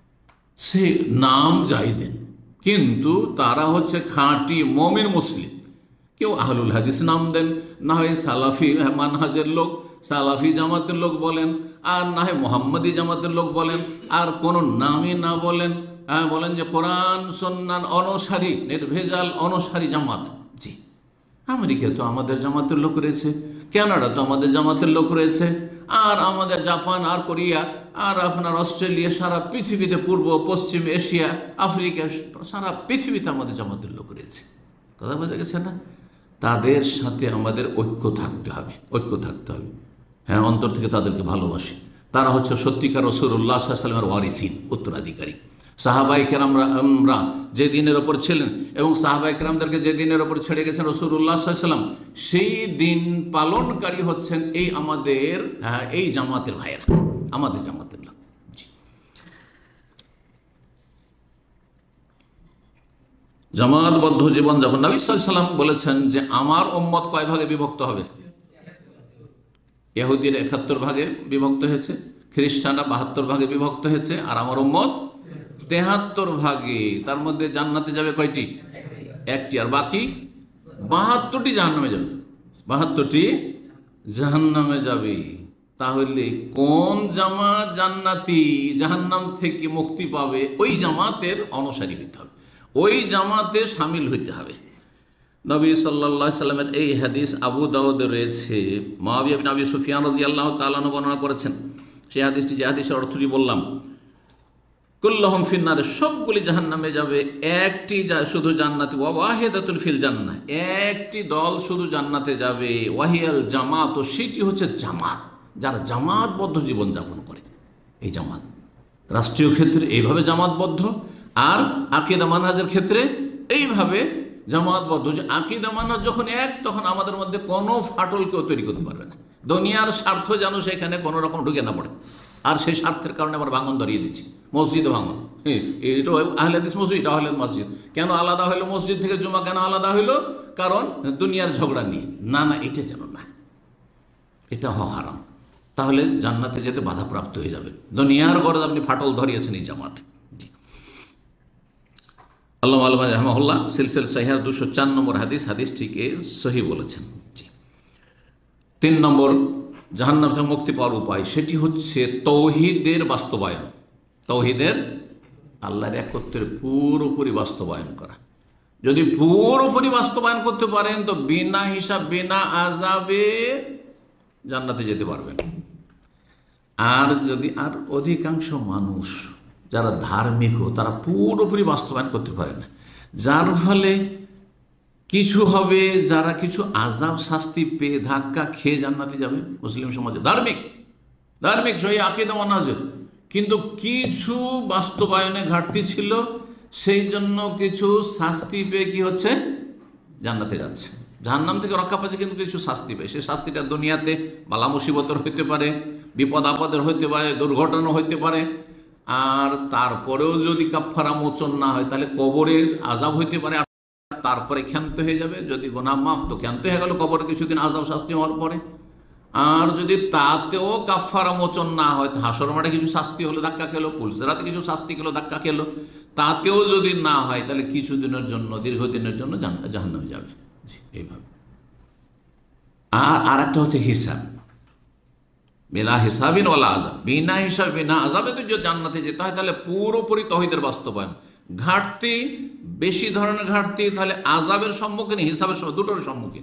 সে নাম যাই দেন, কিন্তু তারা হচ্ছে খাঁটি মমিন মুসলিম। কেউ আহলুল হাদিস নাম দেন, না হয় সালাফি মানহাজের লোক, সালাফি জামাতের লোক বলেন, আর না হয় মোহাম্মদী জামাতের লোক বলেন, আর কোনো নামই না বলেন, বলেন যে কোরআন সুন্নাহ অনুসারী, নির্ভেজাল অনুসারী জামাত। জি, আমেরিকা তো আমাদের জামাতের লোক রয়েছে, কানাডা তো আমাদের জামাতের লোক রয়েছে, আর আমাদের জাপান আর কোরিয়া আর আপনার অস্ট্রেলিয়া, সারা পৃথিবীতে, পূর্ব পশ্চিম এশিয়া, আফ্রিকা, সারা পৃথিবীতে আমাদের জামাতের লোক রয়েছে। কথা বোঝা গেছে না? তাদের সাথে আমাদের ঐক্য থাকতে হবে, ঐক্য থাকতে হবে। হ্যাঁ, অন্তর থেকে তাদেরকে ভালোবাসি। তারা হচ্ছে সত্যিকার রাসূলুল্লাহ সাল্লাল্লাহু আলাইহি ওয়াসাল্লামের ওয়ারিসিন, উত্তরাধিকারী। সাহাবায়ে কেরামরা যে দিনের ওপর ছিলেন এবং সাহাবায়ে কেরামদেরকে যে দিনের ওপর ছেড়ে গেছেন রাসূলুল্লাহ সাল্লাল্লাহু আলাইহি ওয়াসাল্লাম, সেই দিন পালনকারী হচ্ছেন এই আমাদের এই জামাতের ভাইয়েরা, আমাদের জামাতের লোক। জামাতবদ্ধ জীবন যাপন। নবী সাল্লাল্লাহু আলাইহি ওয়াসাল্লাম বলেছেন যে আমার উম্মত কয় ভাগে বিভক্ত হবে? ইহুদিরা ৭১ ভাগে বিভক্ত হয়েছে, খ্রিস্টানরা ৭২ ভাগে বিভক্ত হয়েছে, আর আমার উম্মত ৭৩ ভাগে। তার মধ্যে জান্নাতে যাবে কয়টি? একটি, আর বাকি ৭২টি জাহান্নামে যাবে, ৭২টি জাহান্নামে যাবে। তাহলে কোন জামাত জান্নাতি, জাহান্নাম থেকে মুক্তি পাবে, ওই জামাতের অনুসারী হইতে হবে, ওই জামাতে শামিল হইতে হবে। নবী সাল্লাল্লাহু আলাইহি সাল্লামের এই হাদিস আবু দাউদে রয়েছে। মুআবিয়া বিন আবি সুফিয়ান রাদিয়াল্লাহু তাআলা বর্ণনা করেছেন সেই হাদিসটি, যে হাদিসের অর্থটি বললাম, কুল্লুহুম ফিন্নার, সবগুলি জাহান্নামে যাবে, একটি শুধু জান্নাতে, ওয়া ওয়াহিদাতুন ফিল জান্নাহ, একটি দল শুধু জান্নাতে যাবে, ওয়াহিয়াল জামাত, ও সেটি হচ্ছে জামাত, যারা জামাতবদ্ধ জীবন যাপন করে। এই জামাত রাষ্ট্রীয় ক্ষেত্রে এইভাবে জামাতবদ্ধ, আর আকীদা মানহাজের ক্ষেত্রে এইভাবে জামাতবদ্ধ। যে আকীদা মানহাজ যখন এক, তখন আমাদের মধ্যে কোনো ফাটল কেউ তৈরি করতে পারবে না। দুনিয়ার স্বার্থ যেন সেখানে কোনো রকম ঢুকে না পড়ে। আর সেই স্বার্থের কারণে আমরা ভাঙন ধরিয়ে দিচ্ছি, মসজিদে ভাঙন। এটা আহলে হাদিস মসজিদ, এটা আহলে মসজিদ। কেন আলাদা হইলো মসজিদ থেকে জুমা, কেন আলাদা হইলো? কারণ দুনিয়ার ঝগড়া নিয়ে। না না, এটা যেন না, এটা হারাম। তাহলে জান্নাতে যেতে বাধাপ্রাপ্ত হয়ে যাবে। দুনিয়ার গরজ আপনি ফাটল ধরিয়েছেন এই জামাতে। আল্লামা আলবানী রাহমাহুল্লাহ সিলসিল সাহিহা 204 নম্বর হাদিসটিকে সহি বলেছেন। 3 নম্বর জাহান্নাম থেকে মুক্তি পাওয়ার উপায়, সেটি হচ্ছে তৌহিদের বাস্তবায়ন। তৌহিদের, আল্লাহর একত্বের পুরোপুরি বাস্তবায়ন করা। যদি পুরোপুরি বাস্তবায়ন করতে পারেন তো বিনা হিসাব বিনা আযাবে জান্নাতে যেতে পারবেন। আর যদি আর অধিকাংশ মানুষ যারা ধার্মিকও তারা পুরোপুরি বাস্তবায়ন করতে পারে না, যার ফলে কিছু হবে, যারা কিছু আযাব শাস্তি পেয়ে ধাক্কা খেয়ে জান্নাতে যাবে। মুসলিম সমাজে ধার্মিক সহি আকীদা মানহাজের, কিন্তু কিছু বাস্তবায়নে ঘাটতি ছিল, সেই জন্য কিছু শাস্তি পেয়ে কি হচ্ছে, জান্নাতে যাচ্ছে। জাহান্নাম থেকে রক্ষা পাচ্ছে, কিন্তু কিছু শাস্তি পেয়ে, সেই শাস্তিটা দুনিয়াতে বালা মুসিবতের হইতে পারে, বিপদ আপদের হইতে পারে, দুর্ঘটনা হইতে পারে। আর তারপরেও যদি কাফারা মোচন না হয় তাহলে কবরের আযাব হইতে পারে, তারপরে ক্ষান্ত হয়ে যাবে। যদি গুনাহ মাফ তো ক্ষান্ত হয়ে গেল কবরে কিছুদিন আযাব শাস্তি হওয়ার পরে। আর যদি তাতেও কাফারা মোচন না হয়, হাসর মাঠে কিছু শাস্তি হলো, ধাক্কা খেলো, পুলসেরাতে কিছু শাস্তি খেলো, ধাক্কা খেলো, তাতেও যদি না হয় তাহলে কিছুদিনের জন্য, দীর্ঘদিনের জন্য জাহান্নামে যাবে। এইভাবে। আর একটা হচ্ছে হিসাব, বিনা হিসাবিন ওয়ালা আযাব, বিনা হিসাব বিনা আযাবে যদি জান্নাতে যেতে হয় তাহলে পুরোপুরি তৌহিদের বাস্তবায়ন। ঘাটতি, বেশি ধরনের ঘাটতি, তাহলে আযাবের সম্মুখীন, হিসাবের দুটোর সম্মুখীন।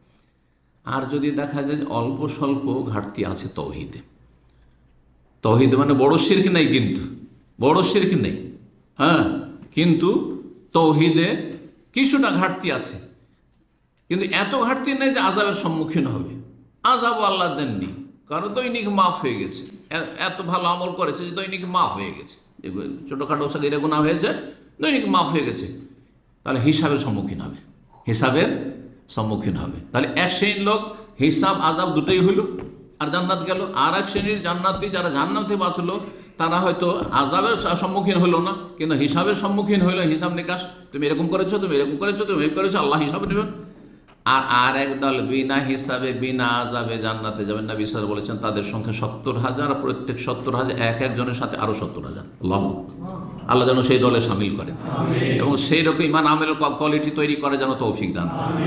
আর যদি দেখা যায় যে অল্প স্বল্প ঘাটতি আছে তৌহিদে, তৌহিদ মানে বড় শিরক নেই, কিন্তু বড় শিরক নেই, হ্যাঁ, কিন্তু তৌহিদে কিছুটা ঘাটতি আছে, কিন্তু এত ঘাটতি নেই যে আযাবের সম্মুখীন হবে। আযাবও আল্লাহ দেননি, কারণ দৈনিক মাফ হয়ে গেছে, এত ভালো আমল করেছে যে দৈনিক মাফ হয়ে গেছে, ছোটোখাটো সাগীরা গুনাহ হয়েছে, দৈনিক মাফ হয়ে গেছে। তাহলে হিসাবের সম্মুখীন হবে, হিসাবের সম্মুখীন হবে। তাহলে এক শ্রেণীর লোক হিসাব আযাব দুটোই হইল আর জান্নাত গেল। আর এক শ্রেণীর জান্নাতি যারা জাহান্নাম থেকে বাঁচলো, তারা হয়তো আযাবের সম্মুখীন হইল না, কিন্তু হিসাবের সম্মুখীন হইল। হিসাব নিকাশ, তুমি এরকম করেছো, তুমি এরকম করেছো, তুমি এই করেছো, আল্লাহ হিসাব নেবেন। আর একদল বিনা হিসাবে বিনা আযাবে জান্নাতে যাবেন। নবী সাল্লাল্লাহু আলাইহি ওয়াসাল্লাম বলেছেন তাদের সংখ্যা 70,000, প্রত্যেক 70,000 একজনের সাথে আরো 70,000। আল্লাহ যেন সেই দলে শামিল করেন এবং সেই রকম ইমান আমেলের কোয়ালিটি তৈরি করে যেন তৌফিক দান।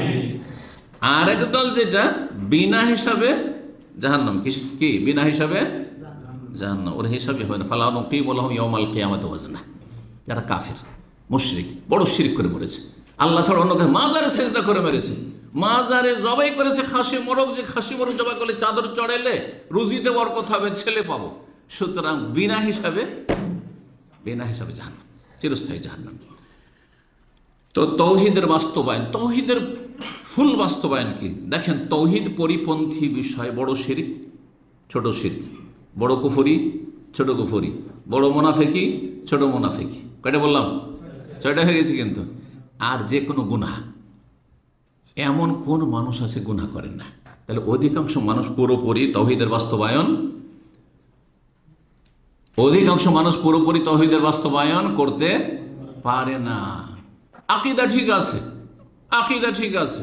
আর এক দল যেটা বিনা হিসাবে জাহান্নাম, কি বিনা হিসাবে জাহান্নাম, ওর হিসাবে হয় না। ফালা নুকিমু লাহুম ইয়াওমাল কিয়ামাতি ওয়াজনা, যারা কাফের মুশরিক, বড় শিরক করে মরেছে, আল্লাহ ছাড়া অন্যকে মাজারে সেজদা করে মেরেছে, মাজারে জবাই করেছে খাসি মোরগ, যে খাসি মোরগ জবাই করলে চাদর চড়াইলে রুজিতে বরকত হবে, ছেলে পাবো। সুতরাং বিনা হিসাবে জাহান্নাম, চিরস্থায়ী জাহান্নাম। তো তৌহিদের বাস্তবায়ন, তৌহিদের ফুল বাস্তবায়ন কি দেখেন। তৌহিদ পরিপন্থী বিষয় বড় শিরক, ছোট শিরক, বড় কুফরি, ছোট কুফরি, বড় মুনাফিকি, ছোট মুনাফিকি। কয়টা বললাম? 6টা হয়ে গেছে। কিন্তু আর যে কোনো গুনাহ, এমন কোন মানুষ আছে গুনাহ করেন না? তাহলে অধিকাংশ মানুষ পুরোপুরি তৌহিদের বাস্তবায়ন, অধিকাংশ মানুষ পুরোপুরি তৌহিদের বাস্তবায়ন করতে পারে না। আকীদা ঠিক আছে, আকীদা ঠিক আছে,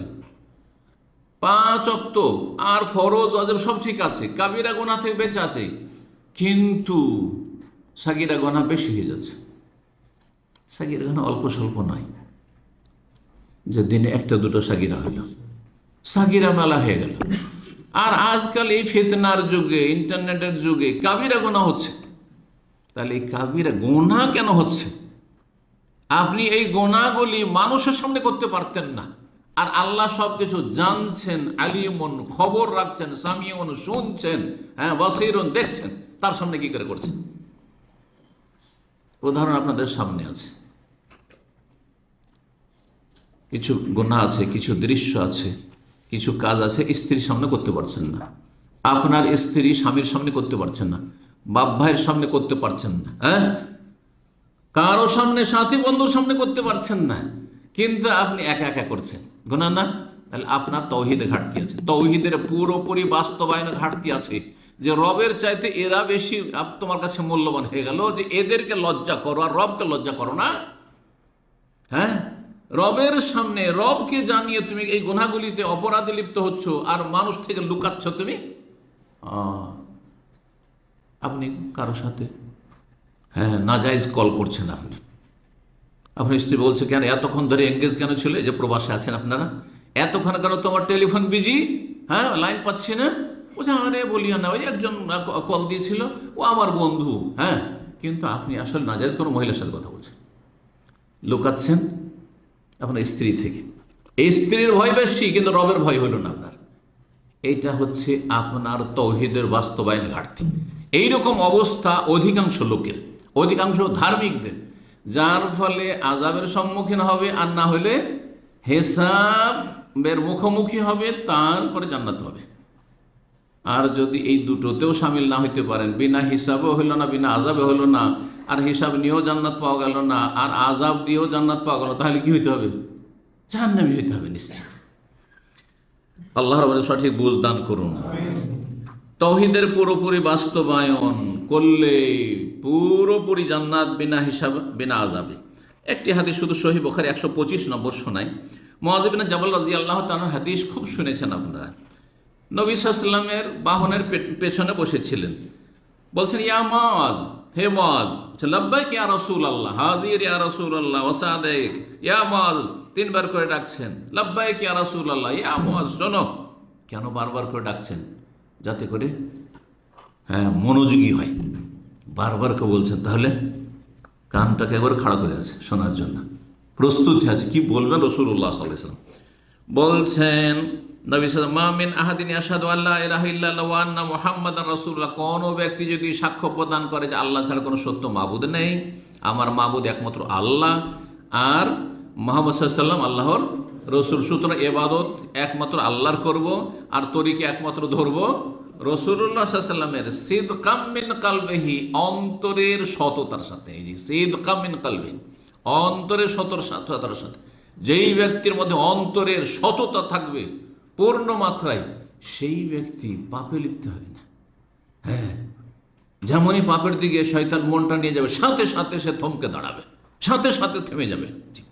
5 ওয়াক্ত আর ফরজ ওয়াজিব সব ঠিক আছে, কাবিরা গুনাহ থেকে বেঁচে আছে, কিন্তু সাগীরা গুনাহ বেশি হয়ে যাচ্ছে। সাগীরা গুনাহ অল্প স্বল্প নয় যে দিনে 1-2 সাগীরা হইল, সাগীরা মেলা হয়ে গেল। আর আজকাল এই ফিতনার যুগে, ইন্টারনেটের যুগে কাবিরা গুনাহ হচ্ছে। তাহলে এই কাবিরা গুনাহ কেন হচ্ছে? আপনি এই গুনাহগুলি মানুষের সামনে করতে পারতেন না, আর আল্লাহ সব কিছু জানছেন, আলিমুন খবর রাখছেন, সামিউন শুনছেন, হ্যাঁ বাসীরুন দেখছেন, তার সামনে কি করে করছেন? উদাহরণ আপনাদের সামনে আছে, কিছু গুনাহ আছে, কিছু দৃশ্য আছে, কিছু কাজ আছে স্ত্রীর সামনে করতে পারছেন না, আপনার স্ত্রী স্বামীর সামনে করতে পারছেন না, বাপ ভাইয়ের সামনে করতে পারছেন না, হ্যাঁ কারো সামনে, সাথী বন্ধুর সামনে করতে পারছেন না, কিন্তু আপনি একা একা করছেন। গুনাহ না? তাহলে আপনার তৌহিদে ঘাটতি আছে, তৌহিদের পুরোপুরি বাস্তবায়নে ঘাটতি আছে, যে রবের চাইতে এরা বেশি তোমার কাছে মূল্যবান হয়ে গেল, যে এদেরকে লজ্জা করো আর রবকে লজ্জা করো না। হ্যাঁ, রবের সামনে রবকে জানিয়ে তুমি এই গুনাহগুলিতে অপরাধে লিপ্ত হচ্ছ আর মানুষ থেকে লুকাচ্ছ তুমি। আপনি কারো সাথে নাজায়েজ কল করছেন, আপনার স্ত্রী বলছে কেন এতক্ষণ ধরে এঙ্গেজ কেন ছিল, যে প্রবাসে আছেন আপনারা, এতক্ষণ কেন তোমার টেলিফোন বিজি, লাইন পাচ্ছি না। বলছে আরে বলিও না, ওই একজন কল দিয়েছিল, ও আমার বন্ধু। কিন্তু আপনি আসলে নাজায়েজ কোনো মহিলার সাথে কথা বলছেন, লুকাচ্ছেন আপনার স্ত্রী থেকে। এই স্ত্রীর ভয় বেশি, কিন্তু রবের ভয় হলো না আপনার। এইটা হচ্ছে আপনার তৌহিদের বাস্তবায়ন ঘাটতি। এইরকম অবস্থা অধিকাংশ লোকের, অধিকাংশ ধার্মিকদের, যার ফলে আযাবের সম্মুখীন হবে, আর না হলে হিসাবের মুখোমুখি হবে, তারপরে জান্নাত হবে। আর যদি এই দুটোতেও শামিল না হইতে পারেন, বিনা হিসাবেও হইল না, বিনা আযাবে হইল না, আর হিসাব নিয়েও জান্নাত পাওয়া গেল না, আর আযাব দিয়েও জান্নাত পাওয়া গেল, তাহলে কি হইতে হবে? জাহান্নামী হইতে হবে নিশ্চিত। আল্লাহ রাব্বুল সঠিক বুঝ দান করুন। তাওহীদের পুরোপুরি বাস্তবায়ন করলে পুরোপুরি জান্নাত, বিনা হিসাব, বিনা আযাবে। একটি হাদিস শুধু সহিহ বুখারী 125 নম্বর শোনায়। মুআয ইবনে জাবাল রাদিয়াল্লাহু তাআলা হাদিস খুব শুনেছেন আপনারা। নবী সাল্লাল্লাহু আলাইহি ওয়াসাল্লামের বাহনের পেছনে বসেছিলেন, বলছেন ইয়া মুআয, হে মুআয, লাব্বাইক ইয়া রাসূলুল্লাহ, হাজির ইয়া রাসূলুল্লাহ, ওয়া সাদাইক ইয়া মুআয, তিনবার করে ডাকছেন, লাব্বাইক ইয়া রাসূলুল্লাহ, ইয়া মুআয। শোনো, কেন বারবার করে ডাকছেন? যাতে করে মনোযোগী হয়, বারবার কে বলছেন, তাহলে কানটাকে একবার খাড়া করে আছে শোনার জন্য, প্রস্তুতি আছে কি বলবেন রাসূলুল্লাহ সাল্লাল্লাহু আলাইহি ওয়াসাল্লাম। বলছেন নবী সাল্লাল্লাহু আলাইহি ওয়াসাল্লাম, মা মিন আহাদিন ইয়াশহাদু আল্লা ইলাহা ইল্লাল্লাহ ওয়া আন্না মুহাম্মাদান রাসূলুল্লাহ, কোন ব্যক্তি যদি সাক্ষ্য প্রদান করে যে আল্লাহ ছাড়া কোনো সত্য মাবুদ নেই, আমার মাবুদ একমাত্র আল্লাহ, আর মুহাম্মদ সাল্লাল্লাহু আলাইহি ওয়াসাল্লাম আল্লাহর রসুল, সুতরাং ইবাদত একমাত্র আল্লাহর করব, আর তরিকা একমাত্র ধরব রাসূলুল্লাহ সাল্লাল্লাহু আলাইহি ওয়াসাল্লামের, সিদকাম মিন কলবিহি, অন্তরের সততার সাথে। এই যে সিদকাম মিন কলবিহি, অন্তরের সততার সাথে। যেই ব্যক্তির মধ্যে অন্তরের সততা থাকবে পূর্ণ মাত্রায়, সেই ব্যক্তি পাপে লিপ্ত হবে না। যেমনই পাপের দিকে শয়তান মনটা নিয়ে যাবে, সাথে সাথে সে থমকে দাঁড়াবে, সাথে সাথে থেমে যাবে।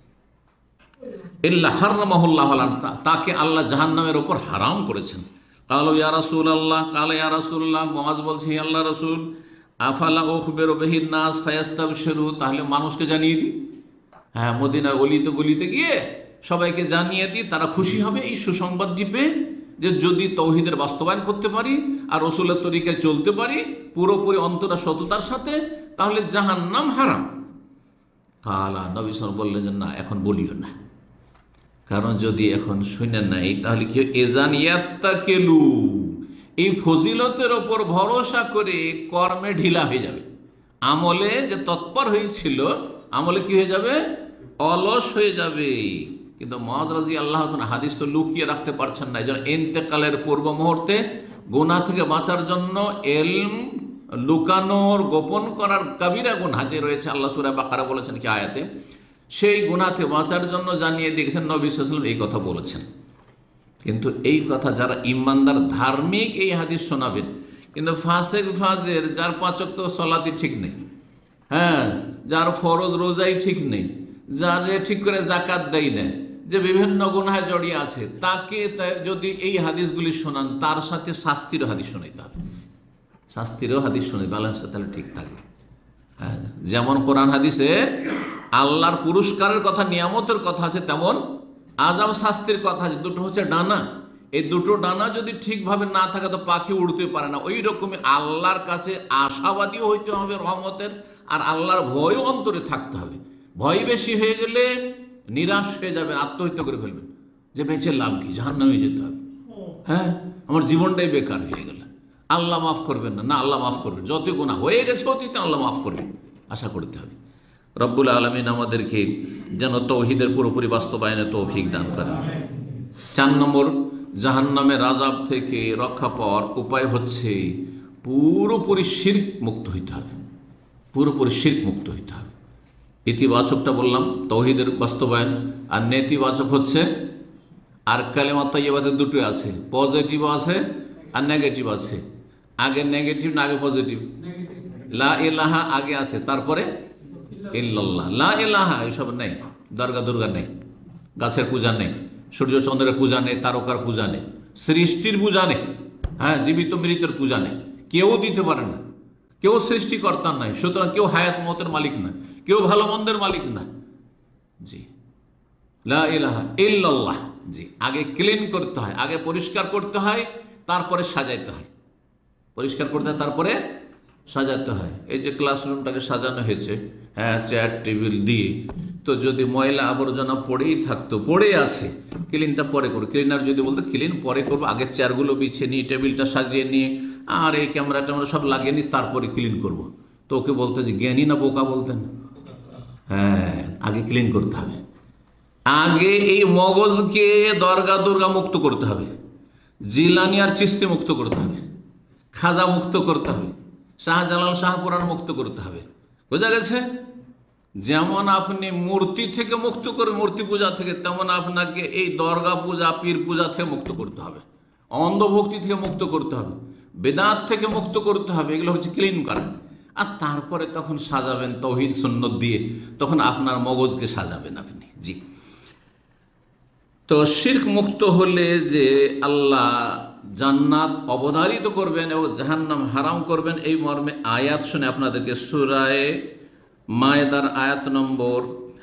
ইল্লা হারামাহুল্লাহু আলাইহি, তাকে আল্লাহ জাহান্নামের উপর হারাম করেছেন। কালু ইয়া রাসূলুল্লাহ, কালা ইয়া রাসূলুল্লাহ, মুআয বলছে হে আল্লাহর রাসূল, আফালা উখবিরু বিহিন নাস ফায়াস্তাবশিরু, তাহলে মানুষকে জানিয়ে দিই, মদিনার অলিতে গলিতে গিয়ে সবাইকে জানিয়ে দিই, তারা খুশি হবে এই সুসংবাদটি পেয়ে, যে যদি তৌহিদের বাস্তবায়ন করতে পারি আর রাসূলের তরিকায় চলতে পারি পুরোপুরি অন্তরা সততার সাথে, তাহলে জাহান্নাম হারাম। কালা, নবী সাল্লাল্লাহু আলাইহি ওয়াসাল্লাম বললেন যে না, এখন বলিও না, কারণ যদি এখন শুনে নাই তাহলে কি এজান ইয়াত্তাকিলু, এই ফজিলতের ওপর ভরসা করে কর্মে ঢিলা হয়ে যাবে, আমলে যে তৎপর হয়েছিল আমলে কি হয়ে যাবে? অলস হয়ে যাবে। কিন্তু মুআয রাদিয়াল্লাহু তাআলা হাদিস তো লুকিয়ে রাখতে পারছেন না, যেন ইন্তেকালের পূর্ব মুহূর্তে গুনাহ থেকে বাঁচার জন্য ইলম লুকানোর, গোপন করার কবিরা গুনাহ যে রয়েছে, আল্লাহ সূরা বাকারা বলেছেন কি আয়াতে, সেই গুনাহ থেকে বাঁচার জন্য জানিয়ে দিয়েছেন নবী সাল্লাল্লাহু আলাইহি ওয়াসাল্লাম এই কথা বলেছেন। কিন্তু এই কথা যারা ইমানদার ধার্মিক এই হাদিস শোনাবেন, কিন্তু ফাসেক ফাজের, যার 5 ওয়াক্ত সালাতই ঠিক নেই, যার ফরজ রোজাই ঠিক নেই, যার ঠিক করে যাকাত দেয় না, যে বিভিন্ন গুনাহে জড়িয়ে আছে, তাকে যদি এই হাদিসগুলি শোনান, তার সাথে শাস্তিরও হাদিস শোনাইতে হবে, শাস্তিরও হাদিস শোনাই, ব্যালেন্সটা তাহলে ঠিক থাকবে। যেমন কোরআন হাদিসে আল্লাহর পুরস্কারের কথা, নিয়ামতের কথা আছে, তেমন আযাব শাস্তির কথা আছে। দুটো হচ্ছে ডানা, এই দুটো ডানা যদি ঠিকভাবে না থাকে তো পাখি উড়তে পারে না। ওই রকমই আল্লাহর কাছে আশাবাদীও হইতে হবে রহমতের, আর আল্লাহর ভয়ও অন্তরে থাকতে হবে। ভয় বেশি হয়ে গেলে নিরাশ হয়ে যাবেন, আত্মহত্যা করে ফেলবেন, যে বেঁচে লাভ কি, জাহান্নামে যেতে হবে, আমার জীবনটাই বেকার হয়ে গেল, আল্লাহ মাফ করবেন না। না, আল্লাহ মাফ করবেন, যত গুনাহ হয়ে গেছে অতীতে আল্লাহ মাফ করবেন, আশা করতে হবে। রব্বুল আলামিন আমাদেরকে যেন তৌহিদের পুরোপুরি বাস্তবায়নে তৌফিক দান করেন। 4 নম্বর, জাহান্নামের আযাব থেকে রক্ষা পাওয়ার উপায় হচ্ছে পুরোপুরি শিরক মুক্ত হইতে হবে, পুরোপুরি শিরক মুক্ত হইতে হবে। ইতিবাচকটা বললাম তৌহিদের বাস্তবায়ন, আর নেতিবাচক হচ্ছে আর কালেমা তাইয়্যিবাতে দুটোই আছে, পজিটিভ আছে আর নেগেটিভ আছে। আগে নেগেটিভ না আগে পজিটিভ? লা ইলাহা আগে আছে, তারপরে ইল্লাল্লাহ। লা ইলাহা এসব নেই, দরগা দুর্গা নেই, গাছের পূজা নেই, সূর্য চন্দ্রের পূজা নেই, তারকার পূজা নেই, সৃষ্টির পূজা নেই, হ্যাঁ, জীবিত মৃতের পূজা নেই, কেউ দিতে পারে না, কেউ সৃষ্টিকর্তা নাই, সুতরাং কেউ হায়াত মতের মালিক না, কেউ ভালো মন্দের মালিক না। জি, লা ইলাহা ইল্লাল্লাহ। জি, আগে ক্লিন করতে হয়, আগে পরিষ্কার করতে হয়, তারপরে সাজাইতে হয়। পরিষ্কার করতে হয়, তারপরে সাজাতে হয়। এই যে ক্লাসরুমটাকে সাজানো হয়েছে, হ্যাঁ, চেয়ার টেবিল দিয়ে, তো যদি ময়লা আবর্জনা পড়েই থাকতো, পড়ে আছে, ক্লিনটা পরে করবো। ক্লিনার যদি বলতো ক্লিন পরে করবো, আগে চেয়ারগুলো বিছিয়ে নিই, টেবিলটা সাজিয়ে নিয়ে, আর এই ক্যামেরা ট্যামেরা সব লাগিয়ে নিই, তারপরে ক্লিন করব। তো ওকে বলতো যে জ্ঞানী না বোকা বলতেন? হ্যাঁ, আগে ক্লিন করতে হবে। আগে এই মগজকে দরগা দুর্গা মুক্ত করতে হবে, জিলানি আর চিস্তি মুক্ত করতে হবে, খাজা মুক্ত করতে হবে, শাহজালাল শাহপুরান মুক্ত করতে হবে। বোঝা গেছে? যেমন আপনি মূর্তি থেকে মুক্ত করে, মূর্তি পূজা থেকে, তেমন আপনাকে এই দরগা পূজা পীর পূজা থেকে মুক্ত করতে হবে, অন্ধভক্তি থেকে মুক্ত করতে হবে, বেদাত থেকে মুক্ত করতে হবে। এগুলো হচ্ছে ক্লিন করা। আর তারপরে তখন সাজাবেন তৌহিদ সুন্নত দিয়ে, তখন আপনার মগজকে সাজাবেন আপনি। জি, তো শিরক মুক্ত হলে যে আল্লাহ জান্নাত অবধারিত করবেন এবং জাহান্নাম হারাম করবেন, এই মর্মে আয়াত শুনে আপনাদেরকে সূরা মায়েদার আয়াত নম্বর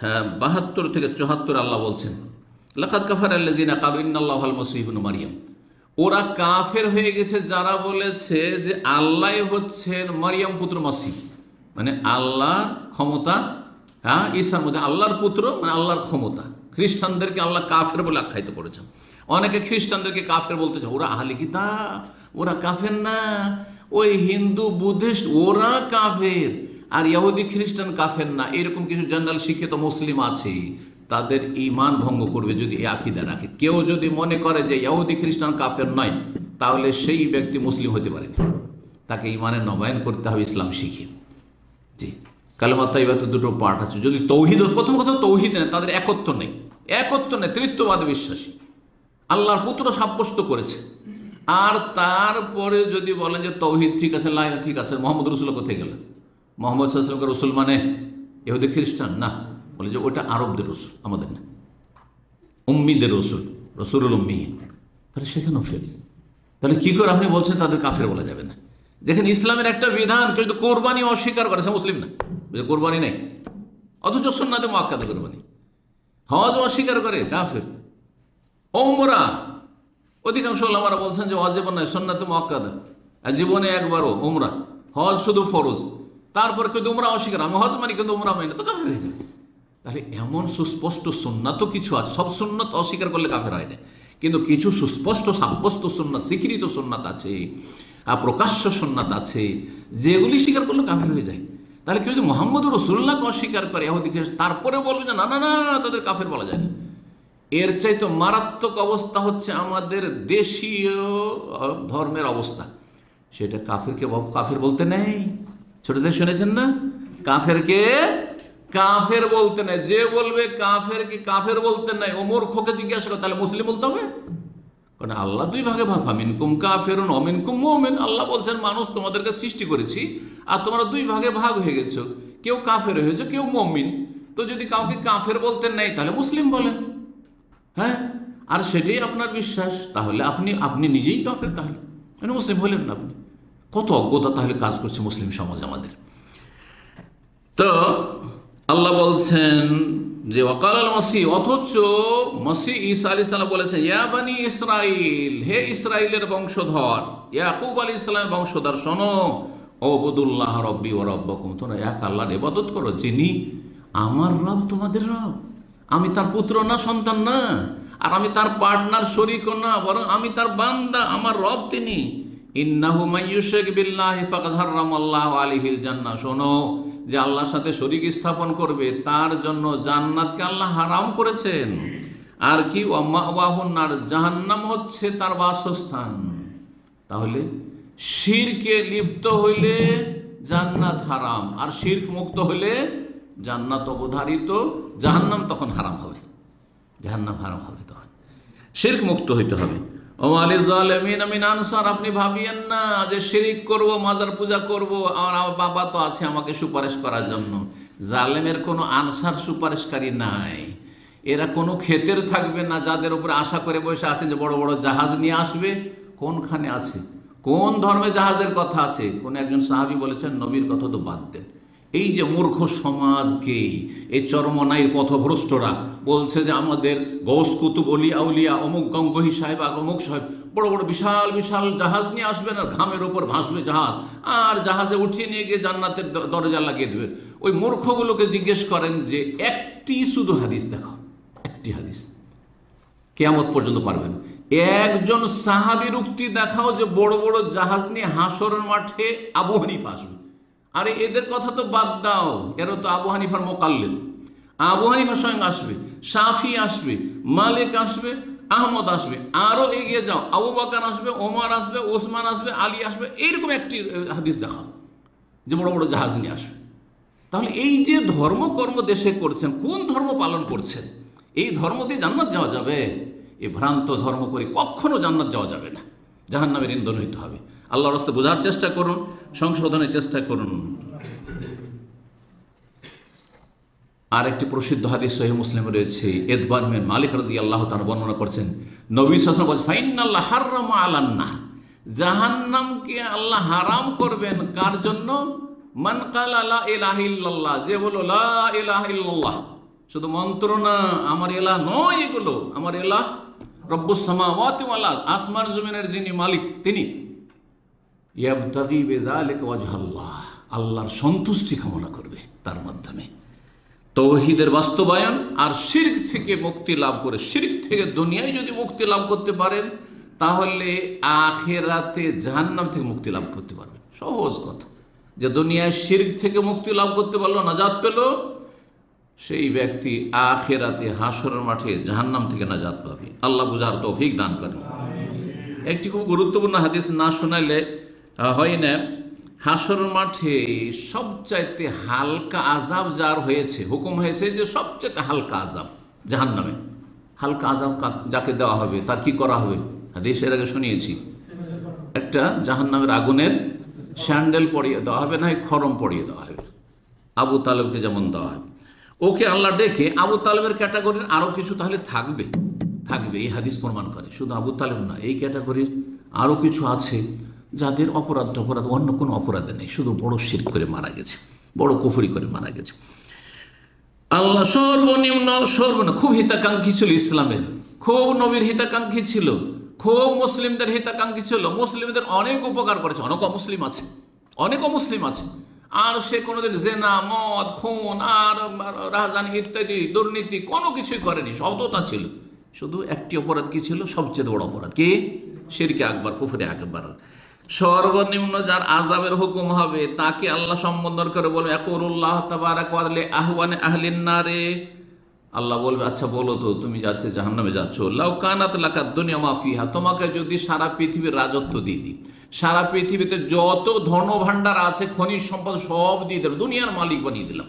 72 থেকে 74 আল্লাহ বলছেন, লাকাদ কাফারাল্লাযীনা ক্বালু ইন্নাল্লাহাল মাসীহু ইবনু মারইয়াম। ওরা কাফের হয়ে গেছে যারা বলেছে যে আল্লাহ হচ্ছেন মারিয়াম পুত্র মাসীহ, মানে আল্লাহর ক্ষমতা, হ্যাঁ, ঈসার মধ্যে আল্লাহর পুত্র মানে আল্লাহর ক্ষমতা। খ্রিস্টানদেরকে আল্লাহ কাফের বলে আখ্যায়িত করেছেন। অনেকে খ্রিস্টানদেরকে কাফের বলতেছে, ওরা আহলে কিতাব, ওরা কাফের না, ওই হিন্দু বুদ্ধিস্ট ওরা কাফের, আর ইহুদি খ্রিস্টান কাফের না। এরকম কিছু জেনারেল শিক্ষিত মুসলিম আছে, তাদের ঈমান ভঙ্গ করবে যদি এই আকীদা রাখে। কেউ যদি মনে করে যে ইহুদি খ্রিস্টান কাফের নয়, তাহলে সেই ব্যক্তি মুসলিম হতে পারেনি, তাকে ঈমানের নবায়ন করতে হবে ইসলাম শিখে। জি, কালেমা তাইয়্যিবাতে দুটো পার্ট আছে। যদি তৌহিদ, প্রথম কথা তৌহিদ নেই, তাদের একত্ব নেই, তৃতীয়বাদে বিশ্বাসী, আল্লাহর পুত্র সাব্যস্ত করেছে। আর তারপরে যদি বলেন যে তৌহিদ ঠিক আছে, লা ইলাহা ঠিক আছে, মোহাম্মদ রসুল কোথায় গেলেন? মোহাম্মদ সাল্লাল্লাহু আলাইহি ওয়াসাল্লামকে রসুল মানে ইহুদি খ্রিস্টান না, বলে যে ওটা আরবদের রসুল, আমাদের না, উম্মিদের রসুল, রসুলুল উম্মি। তাহলে সেখানেও ফেল। তাহলে কি করে আপনি বলছেন তাদের কাফের বলা যাবে না? যেখানে ইসলামের একটা বিধান, কেউ যদি কোরবানি অস্বীকার করে সে মুসলিম না, কোরবানি নেই, অথচ সুন্নাতে মুআক্কাদা কোরবানি। হজ অস্বীকার করে কাফের। ওমরা, অধিকাংশ ওলামারা বলছেন যে ওয়াজিব নয়, সুন্নাতে মুআক্কাদা, জীবনে একবারও ওমরা। হজ শুধু ফরজ, তারপর কেউ উমরা অস্বীকার, আমি হজ মানি কিন্তু উমরা মানি না, তো কাফের হয়ে যাবে। তাহলে এমন সুস্পষ্ট সুন্নাতও কিছু আছে, সব সুন্নাত অস্বীকার করলে কাফের হয় না, কিন্তু কিছু সুস্পষ্ট সাব্যস্ত সুন্নাত, স্বীকৃত সুন্নাত আছে, আর প্রকাশ্য সুন্নাত আছে, যেগুলি স্বীকার করলে কাফের হয়ে যায়। তাহলে কেউ যদি মোহাম্মদ রাসূলুল্লাহকে অস্বীকার করে ইহুদি খ্রিস্টান, তারপরে বলবে যে না না না তাদের কাফের বলা যায় না। এর চাইতে মারাত্মক অবস্থা হচ্ছে আমাদের দেশীয় ধর্মের অবস্থা, সেটা কাফেরকে কাফের বলতে নেই। ছোটদের শুনেছেন না, কাফেরকে কাফের বলতে নেই। যে বলবে কাফেরকে কাফের বলতে নেই, ও মূর্খকে জিজ্ঞাসা করে তাহলে মুসলিম বলতে হবে। কারণ আল্লাহ দুই ভাগে ভাগ, মিনকুম কাফিরুন ওয়া মিনকুম মুমিন। আল্লাহ বলছেন মানুষ তোমাদেরকে সৃষ্টি করেছি আর তোমরা দুই ভাগে ভাগ হয়ে গেছো, কেউ কাফের হয়েছে কেউ মুমিন। তো যদি কাউকে কাফের বলতে নেই তাহলে মুসলিম বলেন, হ্যাঁ, আর সেটাই আপনার বিশ্বাস, তাহলে আপনি নিজেই কাফের, তাহলে মানে মুসলিম হলেন না আপনি। কত অজ্ঞতা তাহলে কাজ করছে মুসলিম সমাজ আমাদের। তো আল্লাহ বলছেন যে ওয়াকাল মাসি, অথচ মাসি ঈসা আলাইহিস সালাম বলেছেন ইয়া বানি ইসরাইল, হে ইসরাইলের বংশধর, ইয়াকুব আলাইহিস সালামের বংশধর, শোনো, ওবুদুল্লাহ রব্বি ওয়া রব্বাকুম, তোমরা এক আল্লাহর ইবাদত করো, যিনি আমার রব তোমাদের রব। আমি তার পুত্র না, সন্তান না, আর আমি তার পার্টনার শরীকও না, বরং আমি তার বান্দা, আমার রব তিনি। ইন্নাহু মাইয়ুশরিক বিল্লাহি ফাকাদ হারামাল্লাহু আলাইহিল জান্নাহ, শোনো যে আল্লাহর সাথে শরীক স্থাপন করবে তার জন্য জান্নাতকে আল্লাহ হারাম করেছেন। আর কি, ওয়া মাওয়াহুন নার, জাহান্নাম হচ্ছে তার বাসস্থান। তাহলে শিরকে লিপ্ত হইলে জান্নাত হারাম, আর শিরক মুক্ত হইলে জান্নাত অবধারিত, জাহান্নাম তখন হারাম হবে, জাহান্নাম হারাম হবে তখন। শিরক মুক্ত হইতে হবে। ওয়ালিল জালিমিন মিন আনসার, আপনি ভাবিয়েন না যে শিরক করব, মাজার পূজা করব, আমার বাবা তো আছে আমাকে সুপারিশ করার জন্য। জালেমের কোনো আনসার সুপারিশকারী নাই। এরা কোনো ক্ষেতের থাকবে না যাদের উপরে আশা করে বসে আছেন যে বড় বড় জাহাজ নিয়ে আসবে। কোনখানে আছে? কোন ধর্মে জাহাজের কথা আছে? কোন একজন সাহাবী বলেছেন নবীর কথা তো বাদ দেন। এই যে মূর্খ সমাজকে এই চরমনাইয়ের পথভ্রষ্টরা বলছে যে আমাদের গৌস কুতুব অলিয়া উলিয়া অমুক গঙ্গোহী সাহেব আর অমুক সাহেব বড় বড় বিশাল বিশাল জাহাজ নিয়ে আসবেন আর ঘামের ওপর ভাসবে জাহাজ, আর জাহাজে উঠিয়ে নিয়ে গিয়ে জান্নাতের দরজা লাগিয়ে দেবেন। ওই মূর্খগুলোকে জিজ্ঞেস করেন যে একটি শুধু হাদিস দেখাও, একটি হাদিস, কিয়ামত পর্যন্ত পারবেন। একজন সাহাবীর উক্তি দেখাও যে বড় বড় জাহাজ নিয়ে হাসরের মাঠে আবু হানিফা আসবে। আরে এদের কথা তো বাদ দাও, এরা তো আবু হানিফার মোকাল্লিদ। আবু হানিফা স্বয়ং আসবে, শাফি আসবে, মালিক আসবে, আহমদ আসবে, আরও এগিয়ে যাও, আবু বকর আসবে, ওমর আসবে, ওসমান আসবে, আলী আসবে। এইরকম একটি হাদিস দেখাও যে বড় বড় জাহাজ নিয়ে আসবে। তাহলে এই যে ধর্মকর্ম দেশে করছেন, কোন ধর্ম পালন করছেন? এই ধর্ম দিয়ে জান্নাত যাওয়া যাবে? এই ভ্রান্ত ধর্ম করে কখনো জান্নাত যাওয়া যাবে না, জাহান্নামের ইন্ধন হইতে হবে। আল্লাহর রাস্তায় বোঝার চেষ্টা করুন, সংশোধনের চেষ্টা করুন। আর একটি প্রসিদ্ধ হাদিস সহিহ মুসলিমে রয়েছে, ইতবান বিন মালিক রাদিয়াল্লাহু তাআলা বর্ণনা করছেন, নবী সাল্লাল্লাহু আলাইহি ওয়াসাল্লাম বলেন, ফাইনাল্লাহ হাররামা আলান নার, জাহান্নামকে আল্লাহ হারাম করবেন কার জন্য? মান ক্বালা লা ইলাহা ইল্লাল্লাহ, যে বলো লা ইলাহা ইল্লাল্লাহ। শুধু মন্ত্র না, আমার এলাহ নয় এগুলো, আমার এলাহ রব্বুস সামাওয়াতি ওয়াল আরদ, আসমান জমিনের যিনি মালিক তিনি। ইয়াবতাগি বিযালিকা ওয়াজহাল্লাহ, আল্লাহর সন্তুষ্টি কামনা করবে তার মাধ্যমে। তৌহিদের বাস্তবায়ন আর শিরক থেকে মুক্তি লাভ করে, শিরক থেকে দুনিয়ায় যদি মুক্তি লাভ করতে পারেন তাহলে আখিরাতে জাহান্নাম থেকে মুক্তি লাভ করতে পারবেন। সহজ কথা, যে দুনিয়ায় শিরক থেকে মুক্তি লাভ করতে পারলো, নাজাত পেল, সেই ব্যক্তি আখিরাতে হাসরের মাঠে জাহান্নাম থেকে নাজাত পাবে। আল্লাহ বুঝার তৌফিক দান করেন। একটি খুব গুরুত্বপূর্ণ হাদিস না শোনাইলে হয় না। হাসরের মাঠে সবচাইতে হালকা আযাব যার হয়েছে, হুকুম হয়েছে যে সবচাইতে হালকা আযাব জাহান্নামে। হালকা আযাব যাকে দেওয়া হবে তার কি করা হবে? হাদিস এর আগে শুনিয়েছি, একটা জাহান্নামের আগুনের স্যান্ডেল পরিয়ে দেওয়া হবে, না খরম পরিয়ে দেওয়া হবে। আবু তালেবকে যেমন দেওয়া হবে, ওকে আল্লাহ ডেকে আবু তালেবের ক্যাটাগরির আরও কিছু তাহলে থাকবে, এই হাদিস প্রমাণ করে। শুধু আবু তালেব না, এই ক্যাটাগরির আরও কিছু আছে যাদের অপরাধ অন্য কোনো অপরাধে নেই, শুধু বড় শিরক করে মারা গেছে, বড় কুফরি করে মারা গেছে। আল্লাহ সর্বনিম্ন খুব হিতাকাঙ্ক্ষী ছিল ইসলামের, খুব নবীর হিতাকাঙ্ক্ষী ছিল, খুব মুসলিমদের হিতাকাঙ্ক্ষী ছিল, মুসলিমদের অনেক উপকার করেছে। অনেক অমুসলিম আছে আর সে কোনোদিন জেনা, মদ, খুন আর রাজধানী ইত্যাদি দুর্নীতি কোনো কিছুই করেনি, সততা ছিল। শুধু একটি অপরাধ কি ছিল? সবচেয়ে বড় অপরাধ কি? শিরকে আকবার, কুফরে আকবার। সর্বনিম্ন যার আযাবের হুকুম হবে তাকে আল্লাহ সম্বোধন করে বলবে ইয়াকুলুল্লাহ তাবারাকা ওয়া তাআলা আহওয়ানে আহলিন নারে, আল্লাহ বলবে আচ্ছা বলো তো তুমি যে আজকে জাহান্নামে যাচ্ছ, লাউ কানাত লাকা দুনিয়া মা ফিহা, তোমাকে যদি সারা পৃথিবীর রাজত্ব দিয়ে দিই, সারা পৃথিবীতে যত ধন ভাণ্ডার আছে, খনিজ সম্পদ সব দিয়ে দিলাম, দুনিয়ার মালিক বানিয়ে দিলাম।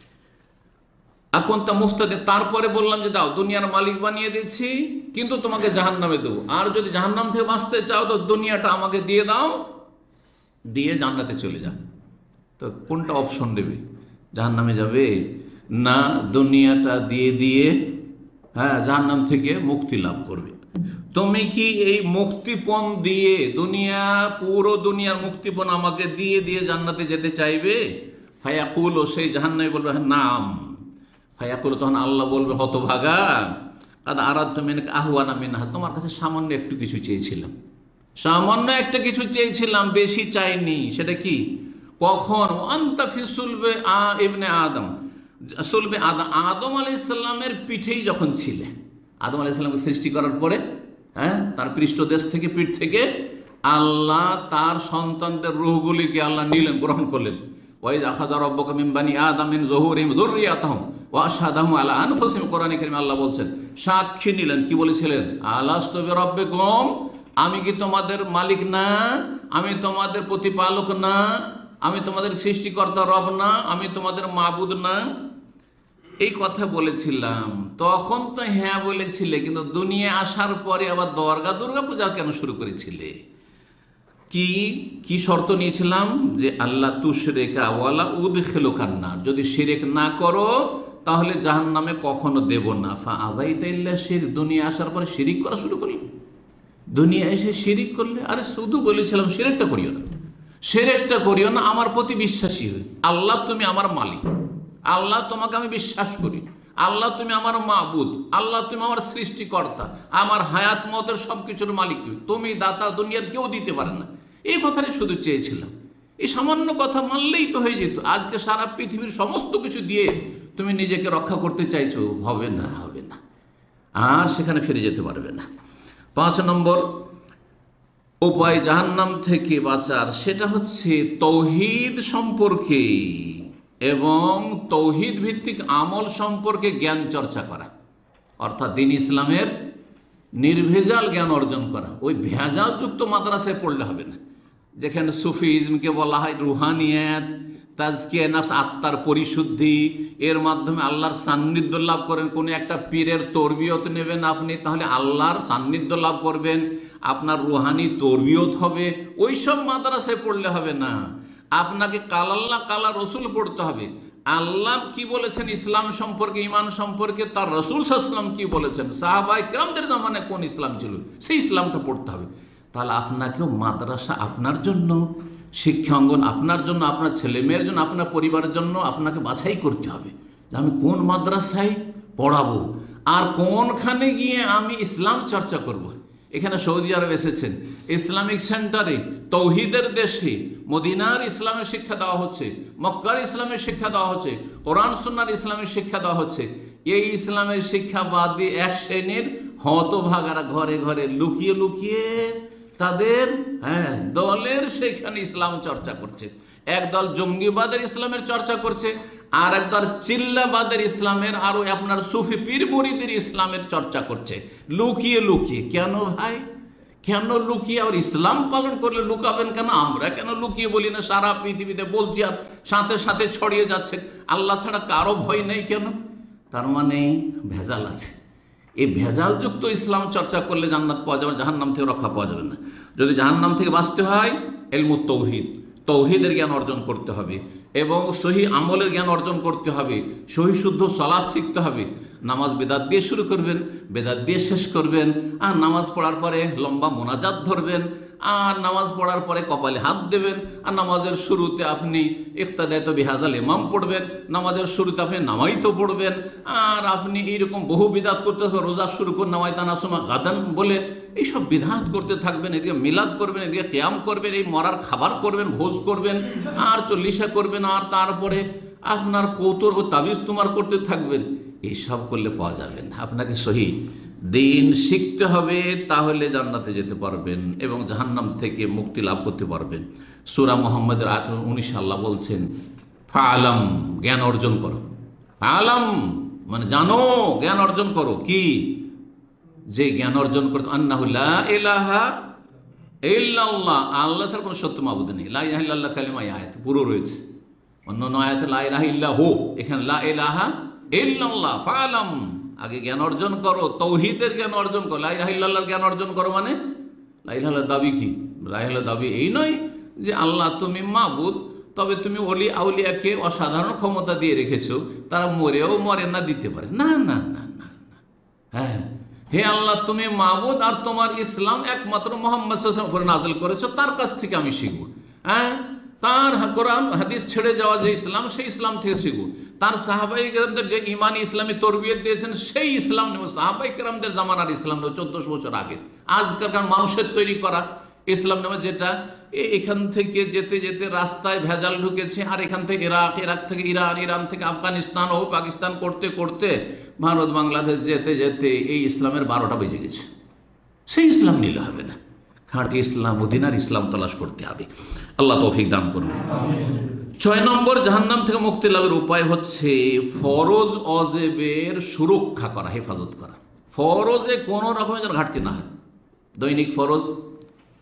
এখন তা মুফতাদে, তারপরে বললাম যে দাও দুনিয়ার মালিক বানিয়ে দিচ্ছি, কিন্তু তোমাকে জাহান্নামে দেবো, আর যদি জাহান্নাম থেকে বাঁচতে চাও তো দুনিয়াটা আমাকে দিয়ে দাও, দিয়ে জান্নাতে চলে যাও। তো কোনটা অপশন দেবে? জাহান্নামে যাবে না দুনিয়াটা দিয়ে জাহান্নাম থেকে মুক্তি লাভ করবে? তুমি কি এই মুক্তিপণ দিয়ে পুরো দুনিয়ার মুক্তিপণ আমাকে দিয়ে জান্নাতে যেতে চাইবে? ফায়াকুল, সেই জাহান্নামে বলবে নাম। ফায়াকুল, তখন আল্লাহ বলবে হতভাগা, কাদ আরাদতু মিনকা আহওয়ানা মিনহা, তোমার কাছে সামান্য একটু কিছু চেয়েছিলাম, সামান্য একটা কিছু চেয়েছিলাম, বেশি চাইনি। সেটা কি? কখন? আনতা ফি সুলবে ইবনে আদম, সুলবে আদম আলাইহিস সালামের পিঠেই যখন ছিলে, আদম আলাইহিস সালামকে সৃষ্টি করার পরে তার পৃষ্ঠদেশ থেকে, পিঠ থেকে আল্লাহ তার সন্তানদের রূহগুলিকে আল্লাহ নিলেন, গ্রহণ করলেন। ওয়াইয আখাযা রাব্বুকা মিন বানি আদম মিন যুহুরিহিম যুররিয়াতাহুম ওয়া আশহাদাহুম আলা আনফুসিহিম, কোরআনে কারীমে আল্লাহ বলছেন, সাক্ষী নিলেন। কি বলেছিলেন? আলাস্তু বিরাব্বিকুম, আমি কি তোমাদের মালিক না? আমি তোমাদের প্রতিপালক না? আমি তোমাদের সৃষ্টিকর্তা রব না? আমি তোমাদের মাবুদ না? এই কথা বলেছিলাম, তখন তো হ্যাঁ বলেছিলে, কিন্তু দুনিয়া আসার পরে আবার দুর্গা পূজা কেন শুরু করেছিলে? কি কি শর্ত নিয়েছিলাম? যে আল্লাহ তুশরিকা ওয়ালা উদখিলুকান নার, যদি শিরক না করো তাহলে জাহান্নামে কখনো দেব না। ফা আবাইতা ইল্লা শিরক, দুনিয়া আসার পরে শিরিক করা শুরু করলে, দুনিয়া এসে শিরিক করলে। আরে শুধু বলেছিলাম শিরকটা করিও না, শিরকটা করিও না, আমার প্রতি বিশ্বাসী হই। আল্লাহ তুমি আমার মালিক, আল্লাহ তোমাকে আমি বিশ্বাস করি, আল্লাহ তুমি আমার মাবুদ, আল্লাহ তুমি আমার সৃষ্টিকর্তা, আমার হায়াত মতের সব কিছুর মালিক তুমি দাতা, দুনিয়ার কেউ দিতে পারে না। এই কথাটাই শুধু চেয়েছিলাম। এই সামান্য কথা মানলেই তো হয়ে যেত। আজকে সারা পৃথিবীর সমস্ত কিছু দিয়ে তুমি নিজেকে রক্ষা করতে চাইছো, হবে না, হবে না, আর সেখানে ফিরে যেতে পারবে না। 5 নম্বর উপায় জাহান্নাম থেকে বাঁচার, সেটা হচ্ছে তৌহিদ সম্পর্কে এবং তৌহিদ ভিত্তিক আমল সম্পর্কে জ্ঞান চর্চা করা, অর্থাৎ দ্বীন ইসলামের নির্ভেজাল জ্ঞান অর্জন করা। ওই ভেজালযুক্ত মাদ্রাসায় পড়লে হবে না, যেখানে সুফিজমকে বলা হয় রুহানিয়াত, তাজকিয়া নাফস, আত্মার পরিশুদ্ধি, এর মাধ্যমে আল্লাহর সান্নিধ্য লাভ করেন। কোনো একটা পীরের তরবিয়ত নেবেন আপনি, তাহলে আল্লাহর সান্নিধ্য লাভ করবেন, আপনার রুহানি তরবিয়ত হবে। ওই সব মাদ্রাসায় পড়লে হবে না, আপনাকে কাল আল্লাহ কালা রসুল পড়তে হবে। আল্লাহ কি বলেছেন ইসলাম সম্পর্কে, ইমান সম্পর্কে, তার রসুল সাল্লাল্লাহু কি বলেছেন, সাহাবায়ে কেরামদের জামানায় কোন ইসলাম ছিল, সেই ইসলামটা পড়তে হবে। তাহলে আপনাকেও মাদ্রাসা আপনার জন্য, শিক্ষাঙ্গন আপনার জন্য, আপনার ছেলে মেয়ের জন্য, আপনার পরিবারের জন্য আপনাকে বাছাই করতে হবে যে আমি কোন মাদ্রাসায় পড়াবো আর কোনখানে গিয়ে আমি ইসলাম চর্চা করব। এখানে সৌদি আরব এসেছেন, ইসলামিক সেন্টারে, তৌহিদের দেশে, মদিনার ইসলামের শিক্ষা দেওয়া হচ্ছে, মক্কার ইসলামের শিক্ষা দেওয়া হচ্ছে, কোরআন সুন্নাহর ইসলামের শিক্ষা দেওয়া হচ্ছে। এই ইসলামের শিক্ষা বাদ দিয়ে এক শ্রেণীর হতভাগারা ঘরে ঘরে লুকিয়ে লুকিয়ে তাদের দলের সেখানে ইসলাম চর্চা করছে। একদল জঙ্গিবাদের ইসলামের চর্চা করছে, আর একদল চিল্লাবাদের ইসলামের, আরো আপনার সুফি পীর মুরিদের ইসলামের চর্চা করছে লুকিয়ে লুকিয়ে। কেন ভাই, কেন লুকিয়ে? আর ইসলাম পালন করলে লুকাবেন কেন? আমরা কেন লুকিয়ে বলি না? সারা পৃথিবীতে বলছি আর সাথে সাথে ছড়িয়ে যাচ্ছে, আল্লাহ ছাড়া কারো ভয় নেই কেন? তার মানে ভেজাল আছে। এই ভেজালযুক্ত ইসলাম চর্চা করলে জান্নাত পাওয়া যাবে, জাহান্নাম থেকে রক্ষা পাওয়া যাবে না। যদি জাহান্নাম থেকে বাঁচতে হয়, ইলমুত তৌহিদ, তৌহিদের জ্ঞান অর্জন করতে হবে এবং সহি আমলের জ্ঞান অর্জন করতে হবে, সহি শুদ্ধ সালাত শিখতে হবে। নামাজ বেদাত দিয়ে শুরু করবেন, বেদাত দিয়ে শেষ করবেন, আর নামাজ পড়ার পরে লম্বা মোনাজাত ধরবেন, আর নামাজ পড়ার পরে কপালে হাত দেবেন, আর নামাজের শুরুতে আপনি ইক্তাদায়ত বিহাজাল ইমাম পড়বেন, নামাজের শুরুতে আপনি নামাইতো পড়বেন, আর আপনি এইরকম বহু বিদাত করতে থাকবেন। রোজা শুরু করে নামাইতানাসমা গাদান বলে এইসব বিধাত করতে থাকবেন, এদিকে মিলাদ করবেন, এদিকে কিয়াম করবেন, এই মরার খাবার করবেন, ভোজ করবেন, আর চল্লিশা করবেন, আর তারপরে আপনার কৌতর ও তাবিজ তোমার করতে থাকবেন। এইসব করলে পাওয়া যাবে না। আপনাকে সহি দিন শিখতে হবে, তাহলে জান্নাতে যেতে পারবেন এবং জাহান্নাম থেকে মুক্তি লাভ করতে পারবেন। সূরা মুহাম্মদের আয়াত 19 আল্লাহ বলছেন ফাআলাম, জ্ঞান অর্জন করো। ফাআলাম মানে জানো, জ্ঞান অর্জন করো। কি? যে জ্ঞান অর্জন করতে, আন্নাহু লা ইলাহা ইল্লাল্লাহ, আল্লাহ ছাড়া কোনো সত্য মাবুদ নেই। লা ইলাহা ইল্লাল্লাহ কালিমা এই আয়াতে পুরো রয়েছে। অন্য আয়াতে লা ইলাহা ইল্লাহু, এখানে লা ইলাহা ইল্লাল্লাহ। ফাআলাম, আগে জ্ঞান অর্জন করো, তৌহিদের জ্ঞান অর্জন করো। লা ইলাহা ইল্লাল্লাহর জ্ঞান অর্জন করো মানে লা ইলাহা দাবি কি? লা ইলাহা দাবি এই নয় যে আল্লাহ তুমি মাবুদ, তবে তুমি ওলি আউলিয়াকে অসাধারণ ক্ষমতা দিয়ে রেখেছো, তারা মরেও মরে না দিতে পারে। না না না না, হ্যাঁ, হে আল্লাহ তুমি মাবুদ, আর তোমার ইসলাম একমাত্র মুহাম্মদ সাল্লাল্লাহু আলাইহি ওয়াসাল্লামের উপরে নাযিল করেছো, তার কাছ থেকে আমি শিখব। হ্যাঁ, তার কোরআন হাদিস ছেড়ে যাওয়া যে ইসলাম, সেই ইসলাম থেকে শিখব। তার সাহাবাই কেরামদের যে ইমানি ইসলামী তরবিয়ত দিয়েছেন, সেই ইসলাম নেব। সাহাবাই কেরামদের জামানার ইসলাম নেব, 1400 বছর আগে। আজকালকার মানুষের তৈরি করা ইসলাম নেব, যেটা এখান থেকে যেতে যেতে রাস্তায় ভেজাল ঢুকেছে, আর এখান থেকে ইরাক, ইরাক থেকে ইরান, ইরান থেকে আফগানিস্তান ও পাকিস্তান করতে করতে ভারত বাংলাদেশ যেতে যেতে এই ইসলামের 12টা বেজে গেছে। সেই ইসলাম নিলে হবে না, খাঁটি ইসলাম, মদিনার ইসলাম তলাশ করতে হবে। আল্লাহ তৌফিক দান করুন। 6 নম্বর জাহান্নাম থেকে মুক্তি লাভের উপায় হচ্ছে ফরজ অজেবের সুরক্ষা করা, হেফাজত করা। ফরজে কোনো রকমের যেন ঘাটতি না হয়। দৈনিক ফরজ,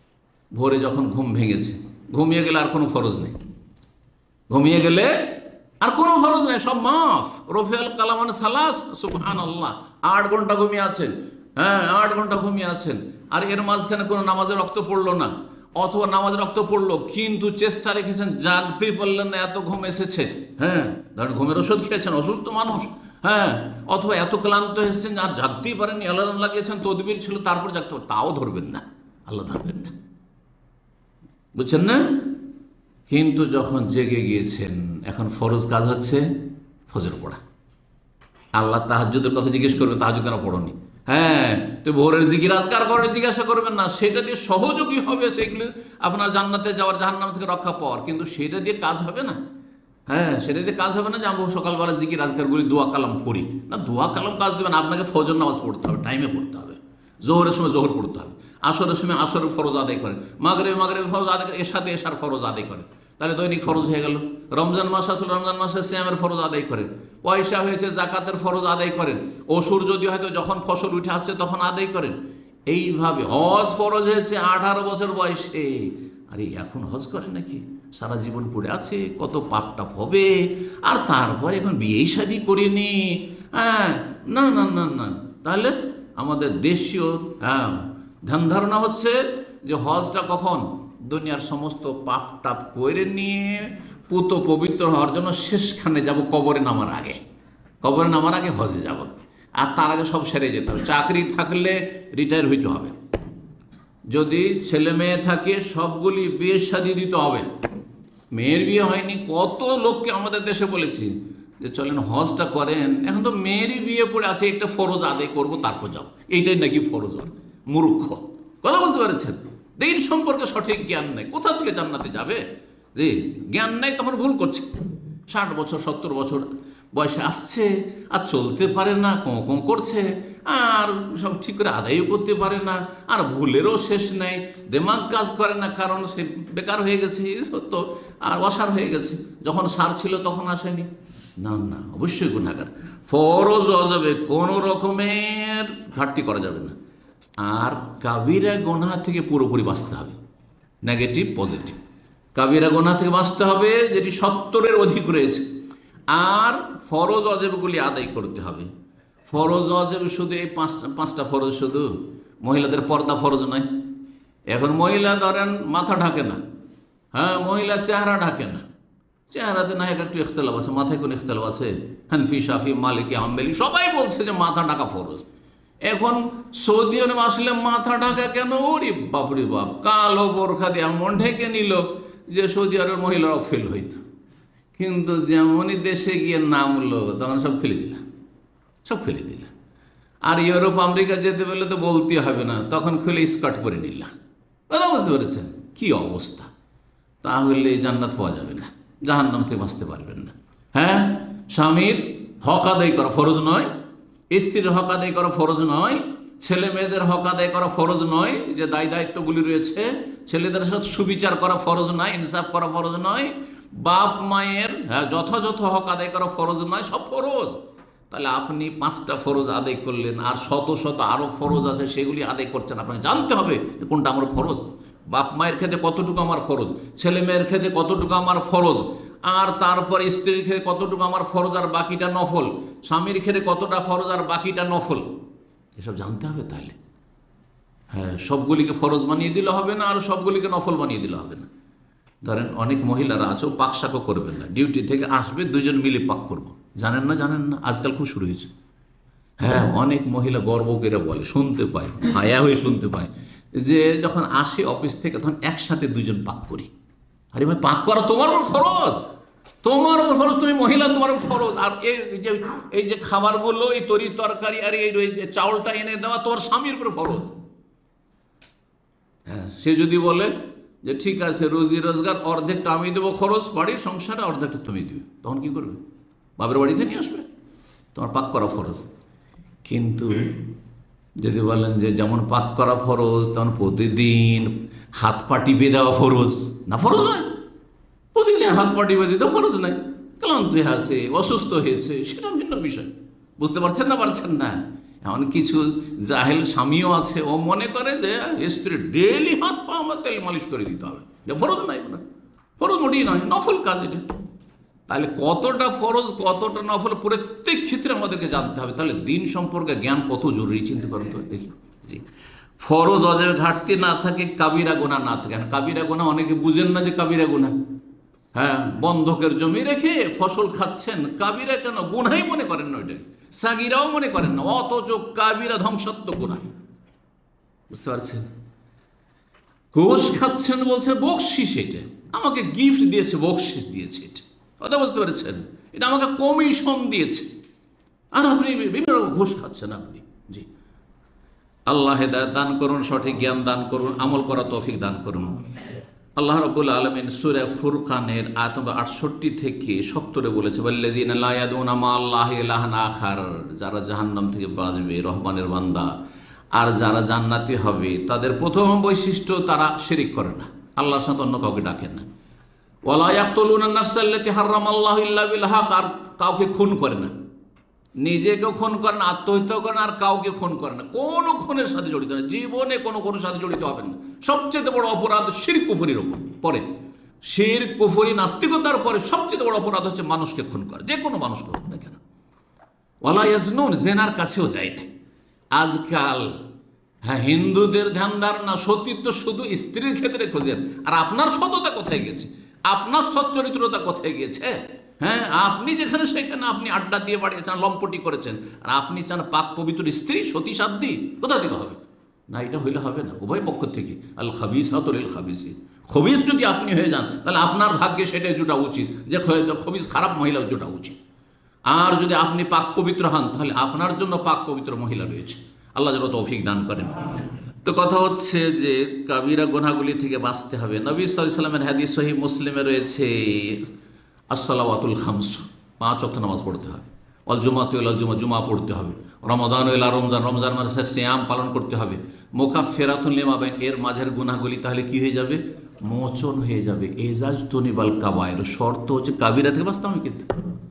ভোরে যখন ঘুম ভেঙেছে, ঘুমিয়ে গেলে আর কোনো ফরজ নেই, ঘুমিয়ে গেলে আর কোনো ফরজ নাই, সব মাফ। রফিয়াল কালামান সালাস, সুবহানাল্লাহ, 8 ঘন্টা ঘুমিয়ে আছেন, হ্যাঁ 8 ঘন্টা ঘুমিয়ে আছেন, আর এর মাঝখানে কোনো নামাজের রক্ত পড়লো না, অথবা নামাজের রক্ত পড়লো কিন্তু চেষ্টা রেখেছেন, জাগতেই পারলেন না, এত ঘুম এসেছে, হ্যাঁ ধরেন ঘুমের ওষুধ খেয়েছেন, অসুস্থ মানুষ, হ্যাঁ, অথবা এত ক্লান্ত এসেছেন আর জাগতেই পারেননি, অ্যালার্ম লাগিয়েছেন, তদবির ছিল, তারপর জাগতে পারেন, তাও ধরবেন না, আল্লাহ ধরবেন না, বুঝছেন না? কিন্তু যখন জেগে গিয়েছেন, এখন ফরজ কাজ হচ্ছে ফজর পড়া। আল্লাহ তাহাজ্জুদের কথা জিজ্ঞেস করবে, তাহাজ্জুদ কেন পড়নি? হ্যাঁ, তো ভোরের জিকির আজকার করে জিজ্ঞাসা করবেন না, সেটা দিয়ে সহযোগী হবে সেগুলো আপনার জান্নাতে যাওয়ার, জাহান্নাম থেকে রক্ষা পাওয়ার, কিন্তু সেটা দিয়ে কাজ হবে না। হ্যাঁ, সেটা দিয়ে কাজ হবে না যে আমরা সকালবেলা জিকির আজকারগুলি দোয়া কালাম পড়ি না, দোয়া কালাম কাজ দেবে না, আপনাকে ফজর নামাজ পড়তে হবে, টাইমে পড়তে হবে, জোহরের সময় জোহর পড়তে হবে, আসরের সময় আসরের ফরজ আদায় করেন, মাগরিবে ফরজ আদায় করেন, এশাতে এশার ফরজ আদায় করেন, তাহলে দৈনিক ফরজ হয়ে গেল। রমজান মাস আসলে রমজান মাসে সিয়ামের ফরজ আদায় করেন, পয়সা হয়েছে জাকাতের ফরজ আদায় করেন, অসুর যদি হয়তো যখন ফসল উঠে আসছে তখন আদায় করেন। এইভাবে হজ ফরজ হয়েছে 18 বছর বয়সে, আরে এখন হজ করে নাকি? সারা জীবন পড়ে আছে, কত পাপ টাপ হবে, আর তারপরে এখন বিয়ে শাদী করিনি, হ্যাঁ না না না না। তাহলে আমাদের দেশীয় ধ্যান ধারণা হচ্ছে যে হজটা কখন? দুনিয়ার সমস্ত পাপ টাপ করে নিয়ে পুত পবিত্র হওয়ার জন্য শেষখানে যাব, কবরে নামার আগে, কবরে নামার আগে হজে যাব, আর তার আগে সব সেরে যেতে হবে। চাকরি থাকলে রিটায়ার হইতে হবে, যদি ছেলে মেয়ে থাকে সবগুলি বিয়ে শাদী দিতে হবে। মেয়ের বিয়ে হয়নি, কত লোককে আমাদের দেশে বলেছি যে চলেন হজটা করেন, এখন তো মেয়েরই বিয়ে পড়ে আছে, একটা ফরজ আদায় করবো তারপর যাবো, এইটাই নাকি ফরজ। মূর্খ, কথা বুঝতে পেরেছেন? দিন সম্পর্কে সঠিক জ্ঞান নেই, কোথা থেকে জান্নাতে যাবে? যে জ্ঞান নেই তখন ভুল করছে। 60 বছর 70 বছর বয়সে আসছে আর চলতে পারে না, কোঁ করছে, আর সব ঠিক করে আদায়ও করতে পারে না, আর ভুলেরও শেষ নেই, দিমাগ কাজ করে না, কারণ সে বেকার হয়ে গেছে, সত্য, আর অসার হয়ে গেছে, যখন সার ছিল তখন আসেনি। না না, অবশ্যই গুনাহগার। ফরজ ওয়াজিবে কোনো রকমের ঘাটতি করা যাবে না, আর কাবিরা গুনাহ থেকে পুরোপুরি বাঁচতে হবে, নেগেটিভ পজিটিভ। কাবিরা গুনাহ থেকে বাঁচতে হবে যেটি 70-এর অধিক রয়েছে, আর ফরজ ওয়াজিবগুলি আদায় করতে হবে। ফরজ ওয়াজিব শুধু এই পাঁচটা ফরজ, শুধু মহিলাদের পর্দা ফরজ নয়। এখন মহিলা ধরেন মাথা ঢাকে না, হ্যাঁ মহিলা চেহারা ঢাকে না, চেহারাতে না একটু ইখতিলাফ আছে, মাথায় কোনো ইখতিলাফ আছে? হানফি, শাফি, মালিকি, হাম্বলি সবাই বলছে যে মাথা ঢাকা ফরজ। এখন সৌদি আরব আসলে মাথা ঢাকা কেন? ওরে বাপরে বাপ, কালো বোরখা দিয়ে এমন ঢেকে নিল যে সৌদি আরবের মহিলারাও ফেল হইত, কিন্তু যেমনই দেশে গিয়ে নামলো তখন সব খুলে দিল, সব খুলে দিল। আর ইউরোপ আমেরিকা যেতে পারলে তো বলতে হবে না, তখন খুলে স্কার্ট পরে নিল। কথা বুঝতে পেরেছেন কি অবস্থা? তাহলে জান্নাত পাওয়া যাবে না, জাহান্নাম থেকে বাঁচতে পারবেন না। হ্যাঁ, স্বামীর হক আদায় করা ফরজ নয়, স্ত্রীর হক আদায় করা ফরজ নয়, ছেলে মেয়েদের হক আদায় করা ফরজ নয়, যে দায় দায়িত্বগুলি রয়েছে ছেলেদের সাথে সুবিচার করা ফরজ নয়, ইনসাফ করা ফরজ নয়, বাপ মায়ের যথাযথ হক আদায় করা ফরজ নয়, সব ফরজ। তাহলে আপনি 5টা ফরজ আদায় করলেন, আর শত শত আরও ফরজ আছে সেগুলি আদায় করছেন। আপনাকে জানতে হবে কোনটা আমার ফরজ, বাপ মায়ের ক্ষেত্রে কতটুকু আমার ফরজ, ছেলে মেয়ের ক্ষেত্রে কতটুকু আমার ফরজ, আর তারপর স্ত্রীর ক্ষেত্রে কতটুকু আমার ফরজ আর বাকিটা নফল, স্বামীর ক্ষেত্রে কতটা ফরজ আর বাকিটা নফল, এসব জানতে হবে। তাহলে হ্যাঁ, সবগুলিকে ফরজ বানিয়ে দিলে হবে না, আর সবগুলিকে নফল বানিয়ে দিলে হবে না। ধরেন অনেক মহিলারা আছে পাক শাকও করবেন না, ডিউটি থেকে আসবে 2জন মিলে পাক করবো, জানেন না আজকাল খুব শুরু হয়েছে। হ্যাঁ, অনেক মহিলা গর্ব করে বলে, শুনতে পায়, হায়া হয়ে শুনতে পায় যে যখন আসে অফিস থেকে তখন একসাথে 2জন পাক করি। আরে ভাই, পাক করা তোমার উপর ফরজ, তোমার উপর ফরজ, তুমি মহিলা, তোমার উপর ফরজ। আর এই যে খাবারগুলো, এই তরি তরকারি আর এই চাউলটা এনে দেওয়া তোমার স্বামীর উপর ফরজ। হ্যাঁ, সে যদি বলে যে ঠিক আছে রোজি রোজগার অর্ধেকটা আমি দেবো খরচ, বাড়ির সংসারে অর্ধেকটা তুমি দিবে, তখন কি করবে? বাপের বাড়িতে নিয়ে আসবে, তোমার পাক করা ফরজ। কিন্তু যদি বলেন যে যেমন পাক করা ফরজ তেমন প্রতিদিন হাত পা টিপে দেওয়া ফরজ, না ফরজ নয়। প্রতিদিন হাত পা টিপে দিতে ফরজ নাই, ক্লান্ত হয়ে আছে, অসুস্থ হয়েছে, সেটা ভিন্ন বিষয়। বুঝতে পারছেন না? এমন কিছু জাহেল স্বামীও আছে, ও মনে করে যে স্ত্রী ডেইলি হাত পা আমার তেল মালিশ করে দিতে হবে, ফরজ নাই, ফরজ মোটেই নয়, নফল কাজ এটা। তাহলে কতটা ফরজ কতটা নফল প্রত্যেক ক্ষেত্রে আমাদেরকে জানতে হবে। তাহলে দিন সম্পর্কে জ্ঞান কত জরুরি চিন্তা করেন তো দেখি। জি, ফরজ অজের ঘাটতি না থাকে, কাবিরা গুনাহ না থাকে। কাবিরা গুনাহ অনেকে বুঝেন না যে কাবিরা গুনাহ। হ্যাঁ, বন্ধকের জমি রেখে ফসল খাচ্ছেন, কাবিরা কেন? গুনাহই মনে করেন না, ওইটাই সাগিরাও মনে করেন না, অথচ কাবিরা ধ্বংসাত্মক গুনাহ। বুঝতে পারছেন? ঘুষ খাচ্ছেন, বলছেন বকশিস, এটা আমাকে গিফট দিয়েছে, বকশিস দিয়েছে, এটা কথা বুঝতে পেরেছেন? এটা আমাকে কমিশন দিয়েছে, আর আপনি বিভিন্ন ঘুষ খাচ্ছেন আপনি। জি, আল্লাহ হেদায়েত দান করুন, সঠিক জ্ঞান দান করুন, আমল করা তৌফিক দান করুন। আল্লাহ রাব্বুল আলামিন সূরা ফুরকানের আয়াত নম্বর 68 থেকে 70 বলেছে, ওয়াল্লাযীনা লা ইয়াদউনা মা আল্লাহি ইলাহান আখার, যারা জাহান্নাম থেকে বাঁচবে রহমানের বান্দা আর যারা জান্নাতি হবে, তাদের প্রথম বৈশিষ্ট্য তারা শিরিক করে না, আল্লাহর সাথে অন্য কাউকে ডাকে না। ওয়ালা ইয়াকতুলুনা নাফসাল্লাতী হারামাল্লাহু ইল্লা বিল হক, আর কাউকে খুন করে না, নিজেকেও খুন করে না, আত্মহত্যা করে না, আর কাউকে খুন করে না, কোনো খুনের সাথে জড়িত না, জীবনে কোনো খুনের সাথে জড়িত হবেন না। সবচেয়ে বড় অপরাধ শিরক কুফরির উপর পরে, শিরক কুফরি নাস্তিকতার পরে সবচেয়ে বড় অপরাধ হচ্ছে মানুষকে খুন করা, যে কোনো মানুষকে হোক না কেন। ওয়ালা ইয়াজনুন, জেনার কাছেও যায় না। আজকাল হ্যাঁ, হিন্দুদের ধ্যান ধারণা সতীত্ব শুধু স্ত্রীর ক্ষেত্রে খোঁজেন, আর আপনার সততা কোথায় গেছে? আপনার সচ্চরিত্রতা কোথায় গিয়েছে? হ্যাঁ, আপনি যেখানে সেখানে আপনি আড্ডা দিয়ে বাড়িয়েছেন, লম্পটি করেছেন, আর আপনি চান পাক পবিত্র স্ত্রী সতী সাধ্বী, কোথা থেকে হবে? না, এটা হইলে হবে না, উভয় পক্ষ থেকে। আল খাবিসাতু লিল খাবিসিন, খবিস যদি আপনি হয়ে যান, তাহলে আপনার ভাগ্যে সেটাই জোটা উচিত যে খবিস খারাপ মহিলা জোটা উচিত। আর যদি আপনি পাক পবিত্র হন, তাহলে আপনার জন্য পাক পবিত্র মহিলা রয়েছে। আল্লাহ যেন তৌফিক দান করেন। তো কথা হচ্ছে যে কাবিরা গুনাহগুলি থেকে বাঁচতে হবে। নবী সাল্লাল্লাহু আলাইহি ওয়াসাল্লামের হাদিস সহিহ মুসলিমে রয়েছে, আসসালাওয়াতুল খামস, 5 ওয়াক্ত নামাজ পড়তে হবে। ওয়াল জুমাতু ইলা জুমা, জুমা পড়তে হবে। রমাদানু ইলা রমজান, রমজান মাসে সিয়াম পালন করতে হবে। মুকাফফিরাতুন লিমা বাইন, এর মাঝের গুনাহগুলি তাহলে কি হয়ে যাবে? মোচন হয়ে যাবে। ইজাজতুনিবাল কাবায়ের, শর্ত হচ্ছে কাবিরা থেকে বাঁচতে হবে। কিন্তু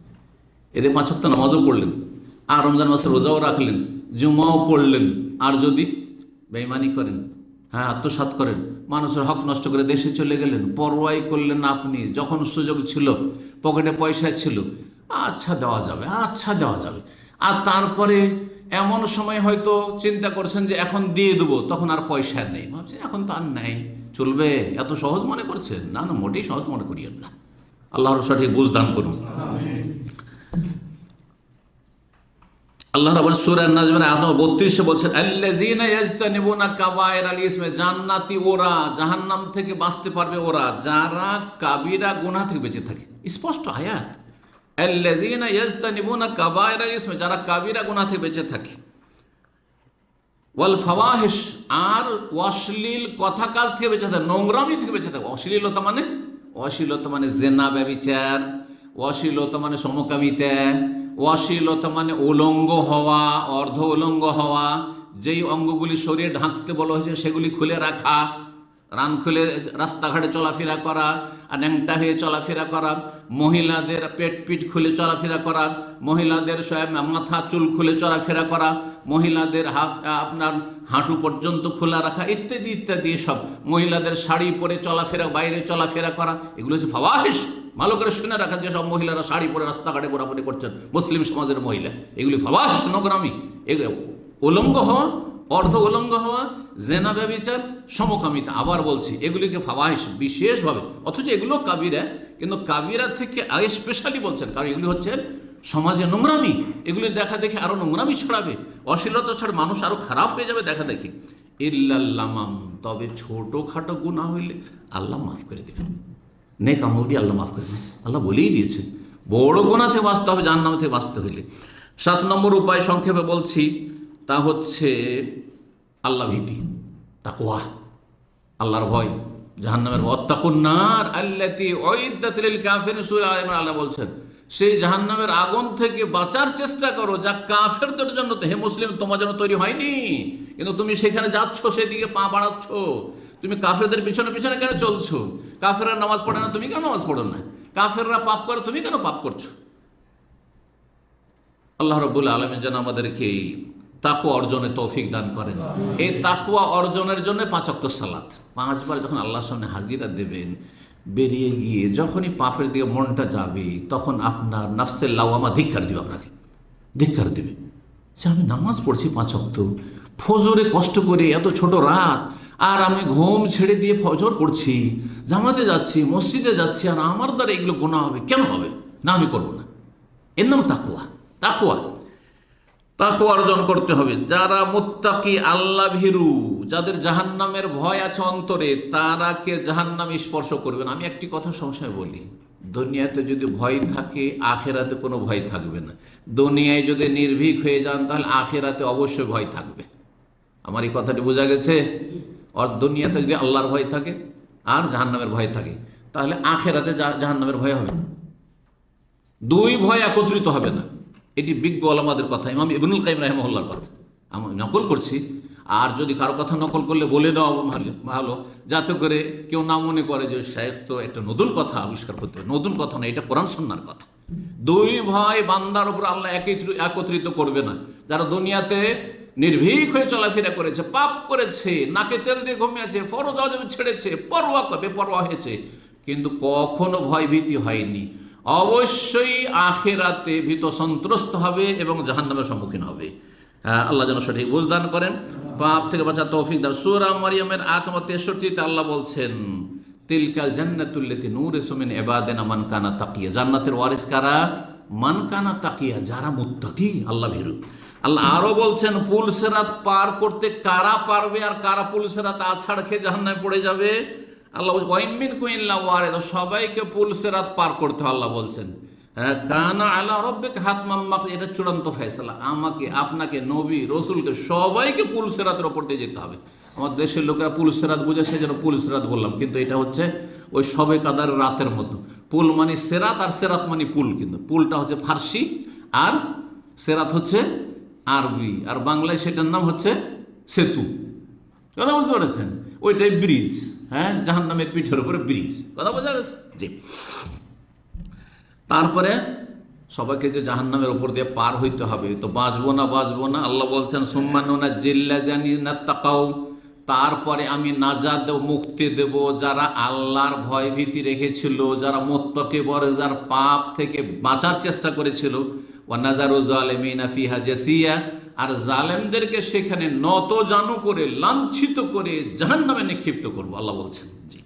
এদের 5 ওয়াক্ত নামাজও পড়লেন, আর রমজান মাসে রোজাও রাখলেন, জুমাও পড়লেন, আর যদি বেঈমানি করেন, হ্যাঁ আত্মসাৎ করেন, মানুষের হক নষ্ট করে দেশে চলে গেলেন, পরোয়াই করলেন না আপনি, যখন সুযোগ ছিল, পকেটে পয়সা ছিল, আচ্ছা দেওয়া যাবে, আচ্ছা দেওয়া যাবে, আর তারপরে এমন সময় হয়তো চিন্তা করছেন যে এখন দিয়ে দেবো, তখন আর পয়সা নেই, ভাবছেন এখন তো আর নেই, চলবে, এত সহজ মনে করছেন? না না, মোটেই সহজ মনে করিয়েন না। আল্লাহর সঠিক বুঝ দান করুন। আল্লাহ রাব্বুল সূরা আন-নাজমের আয়াত 32 বলছেন, আল্লাযীনা ইয়াজতানিবুনা কাবায়রাল ইসমে, জান্নাতি ওরা, জাহান্নাম থেকে বাঁচতে পারবে ওরা, যারা কাবিরা গুনাহ থেকে বেঁচে থাকে। স্পষ্ট আয়াত, আল্লাযীনা ইয়াজতানিবুনা কাবায়রাল ইসমে, যারা কাবিরা গুনাহ থেকে বেঁচে থাকে। ওয়াল ফাওয়াহিশ, আর অশ্লীল কথা কাজ থেকে বেঁচে থাকে, নোংরামি থেকে বেঁচে থাকে। অশ্লীলতা মানে জেনা, ব্যভিচার। অশ্লীলতা মানে সমকামিতা। অশ্লীলতা মানে উলঙ্গ হওয়া, অর্ধ উলঙ্গ হওয়া, যেই অঙ্গগুলি শরীরে ঢাকতে বলা হয়েছে সেগুলি খুলে রাখা, রান খুলে রাস্তাঘাটে চলাফেরা করা, আর ন্যাংটা হয়ে চলাফেরা করা, মহিলাদের পিঠ খুলে চলাফেরা করা, মহিলাদের মাথা চুল খুলে চলাফেরা করা, মহিলাদের আপনার হাঁটু পর্যন্ত খোলা রাখা, ইত্যাদি ইত্যাদি, সব মহিলাদের শাড়ি পরে চলাফেরা, বাইরে চলাফেরা করা, এগুলো হচ্ছে ফাওয়াহিশ। ভালো করে শুনে রাখা, যেসব মহিলারা শাড়ি পরে রাস্তাঘাটে ঘোরাঘুরি করছেন, মুসলিম সমাজের মহিলা, এগুলি ফাওয়াহিশ, নোংরামি, এগুলো উলঙ্গ হওয়া, অর্ধ উলঙ্গ হওয়া, জেনা, ব্যভিচার, সমকামিতা। আবার বলছি, এগুলিকে ফাওয়াহিশ বিশেষভাবে, অথচ এগুলো কাবিরা, কিন্তু কাবিরা থেকে স্পেশালি বলছেন, কারণ এগুলি হচ্ছে সমাজে নোংরামি, এগুলি দেখা দেখে আরো নোংরামি ছড়াবে, অশ্লীলতা ছাড়া মানুষ আরো খারাপ হয়ে যাবে দেখা দেখি। ইল্লাল্লামাম, তবে ছোটখাটো গুনাহ হইলে আল্লাহ মাফ করে দেবেন, নেক আমল দিয়ে আল্লাহ মাফ করে দেবেন। আল্লাহ বলেই দিয়েছেন, বড় গুনাহ থেকে বাঁচতে হবে, জাহান্নাম থেকে বাঁচতে হইলে। 7 নম্বর উপায় সংক্ষেপে বলছি, তা হচ্ছে আল্লাহ ভীতি, তাকওয়া, আল্লাহর ভয়, জাহান্নামের ভয়। ওয়াত্তাকুন নার আল্লাতী উইদ্দাত লিল কাফিরিন, সূরা আল ইমরান আল্লাহ বলছেন, সেই জাহান্নামের আগুন থেকে বাঁচার চেষ্টা করো যা কাফেরদের জন্য, হে মুসলিম, তোমার জন্য তৈরি হয়নি, কিন্তু তুমি সেখানে যাচ্ছ, সেদিকে পা বাড়াচ্ছ, তুমি কাফেরদের পিছনে পিছনে কেন চলছো? কাফেররা নামাজ পড়ে না, তুমি কেন নামাজ পড়ো না? কাফেররা পাপ করে, তুমি কেন পাপ করছো? আল্লাহ রাব্বুল আলামিন যেন আমাদেরকে তাকওয়া অর্জনে তৌফিক দান করেন। এই তাকওয়া অর্জনের জন্য 5 ওয়াক্ত সালাত, 5 বার যখন আল্লাহর সামনে হাজিরা দেবেন, বেরিয়ে গিয়ে যখনই পাপের দিকে মনটা যাবে তখন আপনার নাফসের লাওয়ামা ধিক্কার দিবে, আপনাকে ধিক্কার দেবে যে আমি নামাজ পড়ছি 5 ওয়াক্ত, ফজরে কষ্ট করে এত ছোট রাত, আর আমি ঘুম ছেড়ে দিয়ে ফজর পড়ছি, জামাতে যাচ্ছি, মসজিদে যাচ্ছি, আর আমার দ্বারা এগুলো গুনাহ হবে, কেন হবে? না, আমি করবো না। এর নাম তাকওয়া। তাকওয়া তাকওয়া অর্জন করতে হবে। যারা মুত্তাকি, আল্লাহ ভীরু, যাদের জাহান্নামের ভয় আছে অন্তরে, তারা কে জাহান্নাম স্পর্শ করবে না। আমি একটি কথা সবসময় বলি, দুনিয়াতে যদি ভয় থাকে আখেরাতে কোনো ভয় থাকবে না। দুনিয়ায় যদি নির্ভীক হয়ে যান তাহলে আখেরাতে অবশ্যই ভয় থাকবে। আমার এই কথাটি বোঝা গেছে? আর দুনিয়াতে যদি আল্লাহর ভয় থাকে আর জাহান্নামের ভয় থাকে তাহলে আখেরাতে জাহান্নামের ভয় হবে। দুই ভয় একত্রিত হবে না। এটি বিজ্ঞ ওলামাদের কথা, ইমাম ইবনুল কাইয়িম রাহিমাহুল্লাহর কথা আমি নকল করছি। আর যদি কারো কথা নকল করলে বলে দেওয়া ভালো, যাতে করে কেউ না মনে করে যে শেখ তো একটা নতুন কথা আবিষ্কার করতে হবে। নতুন কথা না, এটা কোরআন সুন্নাহর কথা। দুই ভয় বান্দার উপর আল্লাহ একত্রিত করবে না। যারা দুনিয়াতে নির্ভীক হয়ে চলাফেরা করেছে, পাপ করেছে, নাকে তেল দিয়ে ঘুমিয়েছে, ফরজ ওয়াজিব ছেড়েছে, বেপরোয়া হয়েছে, কিন্তু কখনো ভয় ভীতি হয়নি, অবশ্যই আখিরাতে ভীত সন্ত্রস্ত হবে এবং জাহান্নামের সম্মুখীন হবে। আল্লাহ যেন সঠিক বুঝদান করেন, পাপ থেকে বাঁচার তৌফিক দান। সূরা মারইয়ামের আয়াত নম্বর 63-তে আল্লাহ বলছেন, তিলকাল জান্নাতুল্লাতী নুরিসু মিন ইবাদিনা মান কানা তাকিয়া। জান্নাতের ওয়ারিস কারা? মান কানা তাকিয়া, যারা মুত্তাকি, আল্লাহ ভীরু। আল্লাহ আরো বলছেন, পুল সিরাত পার করতে কারা পারবে আর কারা পুল সিরাত আছাড় খেয়ে জাহান্নামে পড়ে যাবে? আল্লাহ বলছেন ওয়া ইন মিনকুম ইল্লা ওয়ারিদুহা, সবাইকে পুল সিরাত পার করতে হবে। আল্লাহ বলছেন কানা আলা রাব্বিকা হাতমান মাকদিয়া, এটা চূড়ান্ত ফয়সালা। আমাকে, আপনাকে, নবী, রসুলকে সবাইকে পুল সিরাতের ওপর দিয়ে যেতে হবে। আমার দেশের লোকেরা পুল সিরাত বুঝে সেই জন্য পুল সিরাত বললাম, কিন্তু এটা হচ্ছে ওই সবে কাদার রাতের মতো। পুল মানে সিরাত আর সিরাত মানে পুল, কিন্তু পুলটা হচ্ছে ফার্সি আর সিরাত হচ্ছে আরবি, আর বাংলায় সেটার নাম হচ্ছে সেতু। কথা বুঝতে পেরেছেন? ওইটাই ব্রিজ। হ্যাঁ, জাহান্নামের পিঠের উপরে ব্রিজ। কথা বোঝা গেছে? জি। তারপরে সবাইকে যে জাহান্নামের ওপর দিয়ে পার হইতে হবে, তো বাঁচবো না। আল্লাহ বলছেন সুম্মানুনা জিল্লাজানিনা তাকাও, তারপরে আমি নাজাত দেব, মুক্তি দেব যারা আল্লাহর ভয় ভীতি রেখেছিল, যারা মুত্তাকি বরে, যারা পাপ থেকে বাঁচার চেষ্টা করেছিল। ওয়া নাজারু যালিমিনা ফিহা জাসিয়া, আর জালেমদেরকে সেখানে নত জানু করে, লাঞ্ছিত করে জাহান্নামে নিক্ষিপ্ত করব, আল্লাহ বলছেন। জি।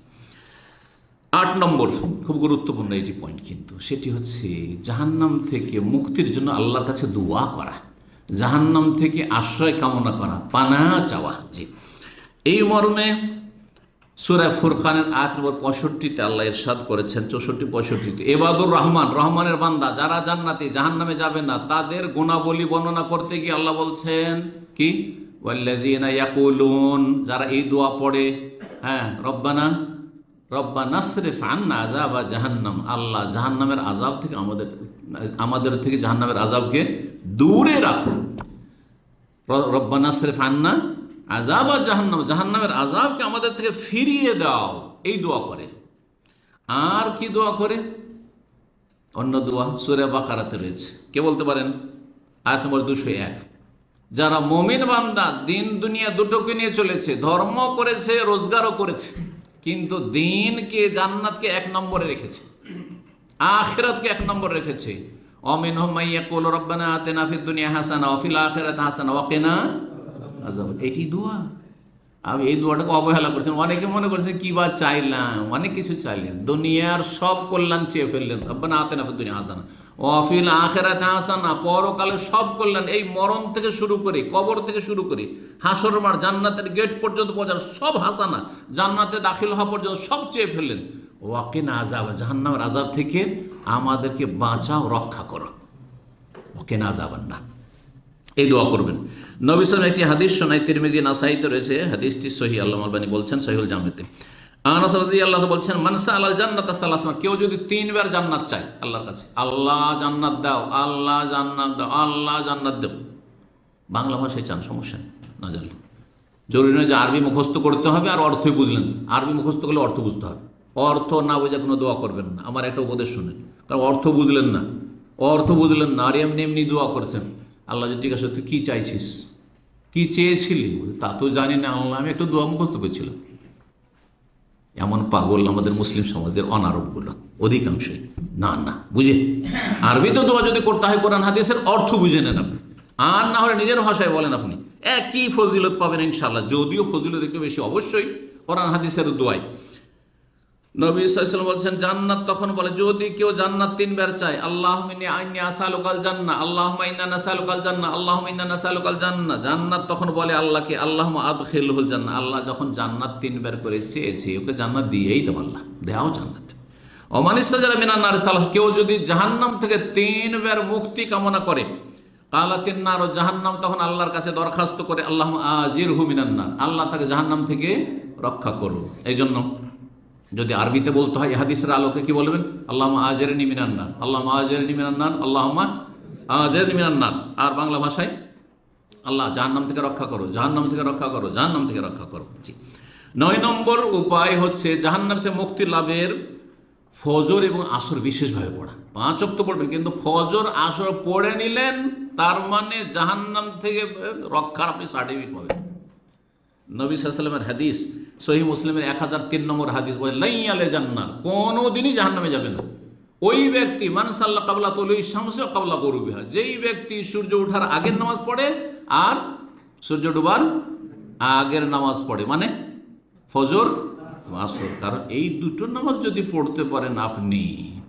8 নম্বর খুব গুরুত্বপূর্ণ এটি পয়েন্ট, কিন্তু সেটি হচ্ছে জাহান্নাম থেকে মুক্তির জন্য আল্লাহর কাছে দোয়া করা, জাহান্নাম থেকে আশ্রয় কামনা করা, পানা চাওয়া। জি। এই মর্মে সূরা ফুরকানের আয়াত নম্বর 65-তে আল্লাহ ইরশাদ করেছেন, 64-65-তে, ইবাদুর রহমান, রহমানের বান্দা যারা জান্নাতি, জাহান্নামে যাবে না, তাদের গুণাবলী বর্ণনা করতে গিয়ে আল্লাহ বলছেন কি, ওয়াল্লাযীনা ইয়াকুলুন, যারা এই দোয়া পড়ে, হ্যাঁ, রব্বানা নাসরিফ আন্না আযাবা জাহান্নাম, আল্লাহ জাহান্নামের আযাব থেকে আমাদের থেকে জাহান্নামের আযাবকে দূরে রাখো। রব্বানা নাসরিফ আন্না আযাবা জাহান্নাম, জাহান্নামের আযাবকে আমাদের থেকে ফিরিয়ে দাও, এই দোয়া করে। আর কি দোয়া করে? অন্য দোয়া সূরা বাকারাতে রয়েছে, কে বলতে পারেন? আয়াত নম্বর 201। যারা মুমিন বান্দা দিন দুনিয়া দুটোকে নিয়ে চলেছে, ধর্ম করেছে, রোজগারও করেছে, কিন্তু দিনকে, জান্নাতকে 1 নম্বরে রেখেছে, আখিরাতকে 1 নম্বরে রেখেছে। অমিনহুম মান ইয়াকুলু রব্বানা আতিনা ফিদ দুনিয়া হাসানা ওয়া ফিল আখিরাতি হাসানা ওয়া কিনা আযাব। এটি দোয়া। আমি এই দোয়াটাকে অবহেলা করছেন। অনেকে মনে করছে কি বা চাইলাম, অনেক কিছু চাইলেন, দুনিয়ার সব কল্যাণ চেয়ে ফেললেন, রব্বানা আতিনা ফিদ দুনিয়া হাসানা ওয়া ফিল আখিরাতি হাসানা, পরকালে সব কল্যাণ, এই মরণ থেকে শুরু করে, কবর থেকে শুরু করে, হাসর মাঠ, জান্নাতের গেট পর্যন্ত পৌঁছার সব হাসানা, জান্নাতে দাখিল হওয়া পর্যন্ত সব চেয়ে ফেললেন। ওয়া কিনা আযাব, জাহান্নামের আযাব থেকে আমাদেরকে বাঁচাও, রক্ষা করো। ওয়া কিনা আযাবান নার, এই দোয়া করবেন। নবী সাল্লাল্লাহু আলাইহি ওয়াসাল্লাম একটি হাদিস শোনায়, তিরমিজি, নাসাইতে রয়েছে, হাদিসটি সহিহ, আল্লামা আলবানী বলছেন সহিহুল জামিতে। আনাস রাদিয়াল্লাহু আনহু বলছেন, মান সাআলাল জান্নাতা সালাসান, কেউ যদি 3 বার জান্নাত চায় আল্লাহর কাছে, আল্লাহ জান্নাত দাও, আল্লাহ জান্নাত দাও, আল্লাহ জান্নাত দাও, বাংলা ভাষায় চান, সমস্যা নেই, না জানলে জরুরি নয় যে আরবি মুখস্থ করতে হবে আর অর্থই বুঝলেন। আরবি মুখস্থ করলে অর্থ বুঝতে হবে, অর্থ না বুঝে কোনো দোয়া করবেন না। আমার একটা উপদেশ শুনেন, কারণ অর্থ বুঝলেন না, আর এমনি দোয়া করছেন। আল্লাহ যদি জিজ্ঞাসা তুই কী চাইছিস, কী চেয়েছিলি, তা তো জানি না আল্লাহ, আমি একটু দোয়া মুখস্থ করছিলাম। এমন পাগল আমাদের মুসলিম সমাজের অনারবগুলো অধিকাংশই। না না, বুঝে আরবিতে দোয়া যদি করতে হয় কোরআন হাদিসের অর্থ বুঝে নেন আপনি, আর না হলে নিজের ভাষায় বলেন আপনি, একই ফজিলত পাবেন ইনশাআল্লাহ। যদিও ফজিলত একটু বেশি অবশ্যই কোরআন হাদিসের দোয়ায়। নবী সাল্লাল্লাহু আলাইহি ওয়াসাল্লাম বলছেন জান্নাত তখন বলে, যদি কেউ জান্নাত তিনবার চায়, আল্লাহুম্মা ইন্নী আসআলুকাল জান্নাহ, আল্লাহুম্মা ইন্না নাসআলুকাল জান্নাহ, আল্লাহুম্মা ইন্না নাসআলুকাল জান্নাহ। জান্নাত তখন বলে আল্লাহকে, আল্লাহুম্মা আদখিলহুল জান্নাহ। আল্লাহ যখন জান্নাত তিনবার করে চেয়েছে, ওকে জান্নাত দিয়েই দাও, আল্লাহ দেও জান্নাত। ওমান ইস্তাজারা মিনান নার সালাহ, কেউ যদি জাহান্নাম থেকে তিনবার মুক্তি কামনা করে, কালাতিন নার, জাহান্নাম তখন আল্লাহর কাছে দরখাস্ত করে, আল্লাহুম্মা আজিরহু মিনান নার, আল্লাহ তাকে জাহান্নাম থেকে রক্ষা করুন। এই জন্য যদি আরবিতে বলতে হয় হাদিসের আলোকে কি বলবেন? আল্লাহুম্মা আজিরনি মিনান নার, আল্লাহুম্মা আজিরনি মিনান নার, আল্লাহুম্মা আজিরনি মিনান নার। আর বাংলা ভাষায় আল্লাহ জাহান্নাম থেকে রক্ষা করো, জাহান্নাম থেকে রক্ষা করো, জাহান্নাম থেকে রক্ষা করো। জি। 9 নম্বর উপায় হচ্ছে জাহান্নাম থেকে মুক্তি লাভের ফজর এবং আসর বিশেষভাবে পড়া। 5 ওয়াক্ত পড়বেন, কিন্তু ফজর আসর পড়ে নিলেন, তার মানে জাহান্নাম থেকে রক্ষার আপনি সার্টিফিকেট পাবেন। নবী সাল্লাল্লাহু আলাইহি ওয়াসাল্লামের হাদিস, সহিহ মুসলিমের 1003 নম্বর হাদিস বলে, লাইয়ালে জান্নাত, কোনোদিনই জাহান্নামে যাবে না ওই ব্যক্তি, মান সাল্লা কাবলা তুলুই শামসি ওয়া কাবলা গুরুবিহা, যেই ব্যক্তি সূর্য ওঠার আগের নামাজ পড়ে আর সূর্য ডোবার আগের নামাজ পড়ে, মানে ফজর আসর। কারণ এই দুটো নামাজ যদি পড়তে পারেন আপনি,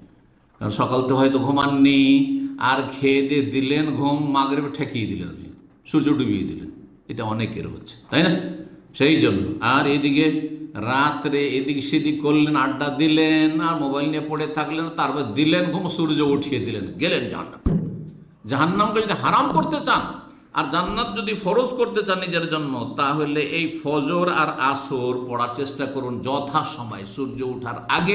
কারণ সকাল তো হয়তো ঘুমাননি, আর খেয়ে দিয়ে দিলেন ঘুম, মাগরিব ঠেকিয়ে দিলেন, আপনি সূর্য ডুবিয়ে দিলেন, এটা অনেকের হচ্ছে, তাই না? সেই জন্য আর এদিকে রাত্রে এদিক সেদিক করলেন, আড্ডা দিলেন, আর মোবাইল নিয়ে পড়ে থাকলেন, তারপর দিলেন ঘুম, সূর্য উঠিয়ে দিলেন, গেলেন জাহান্নাম। জাহান্নামকে যদি হারাম করতে চান আর জান্নাত যদি ফরজ করতে চান নিজের জন্য, তাহলে এই ফজর আর আসর পড়ার চেষ্টা করুন যথা সময়, সূর্য ওঠার আগে,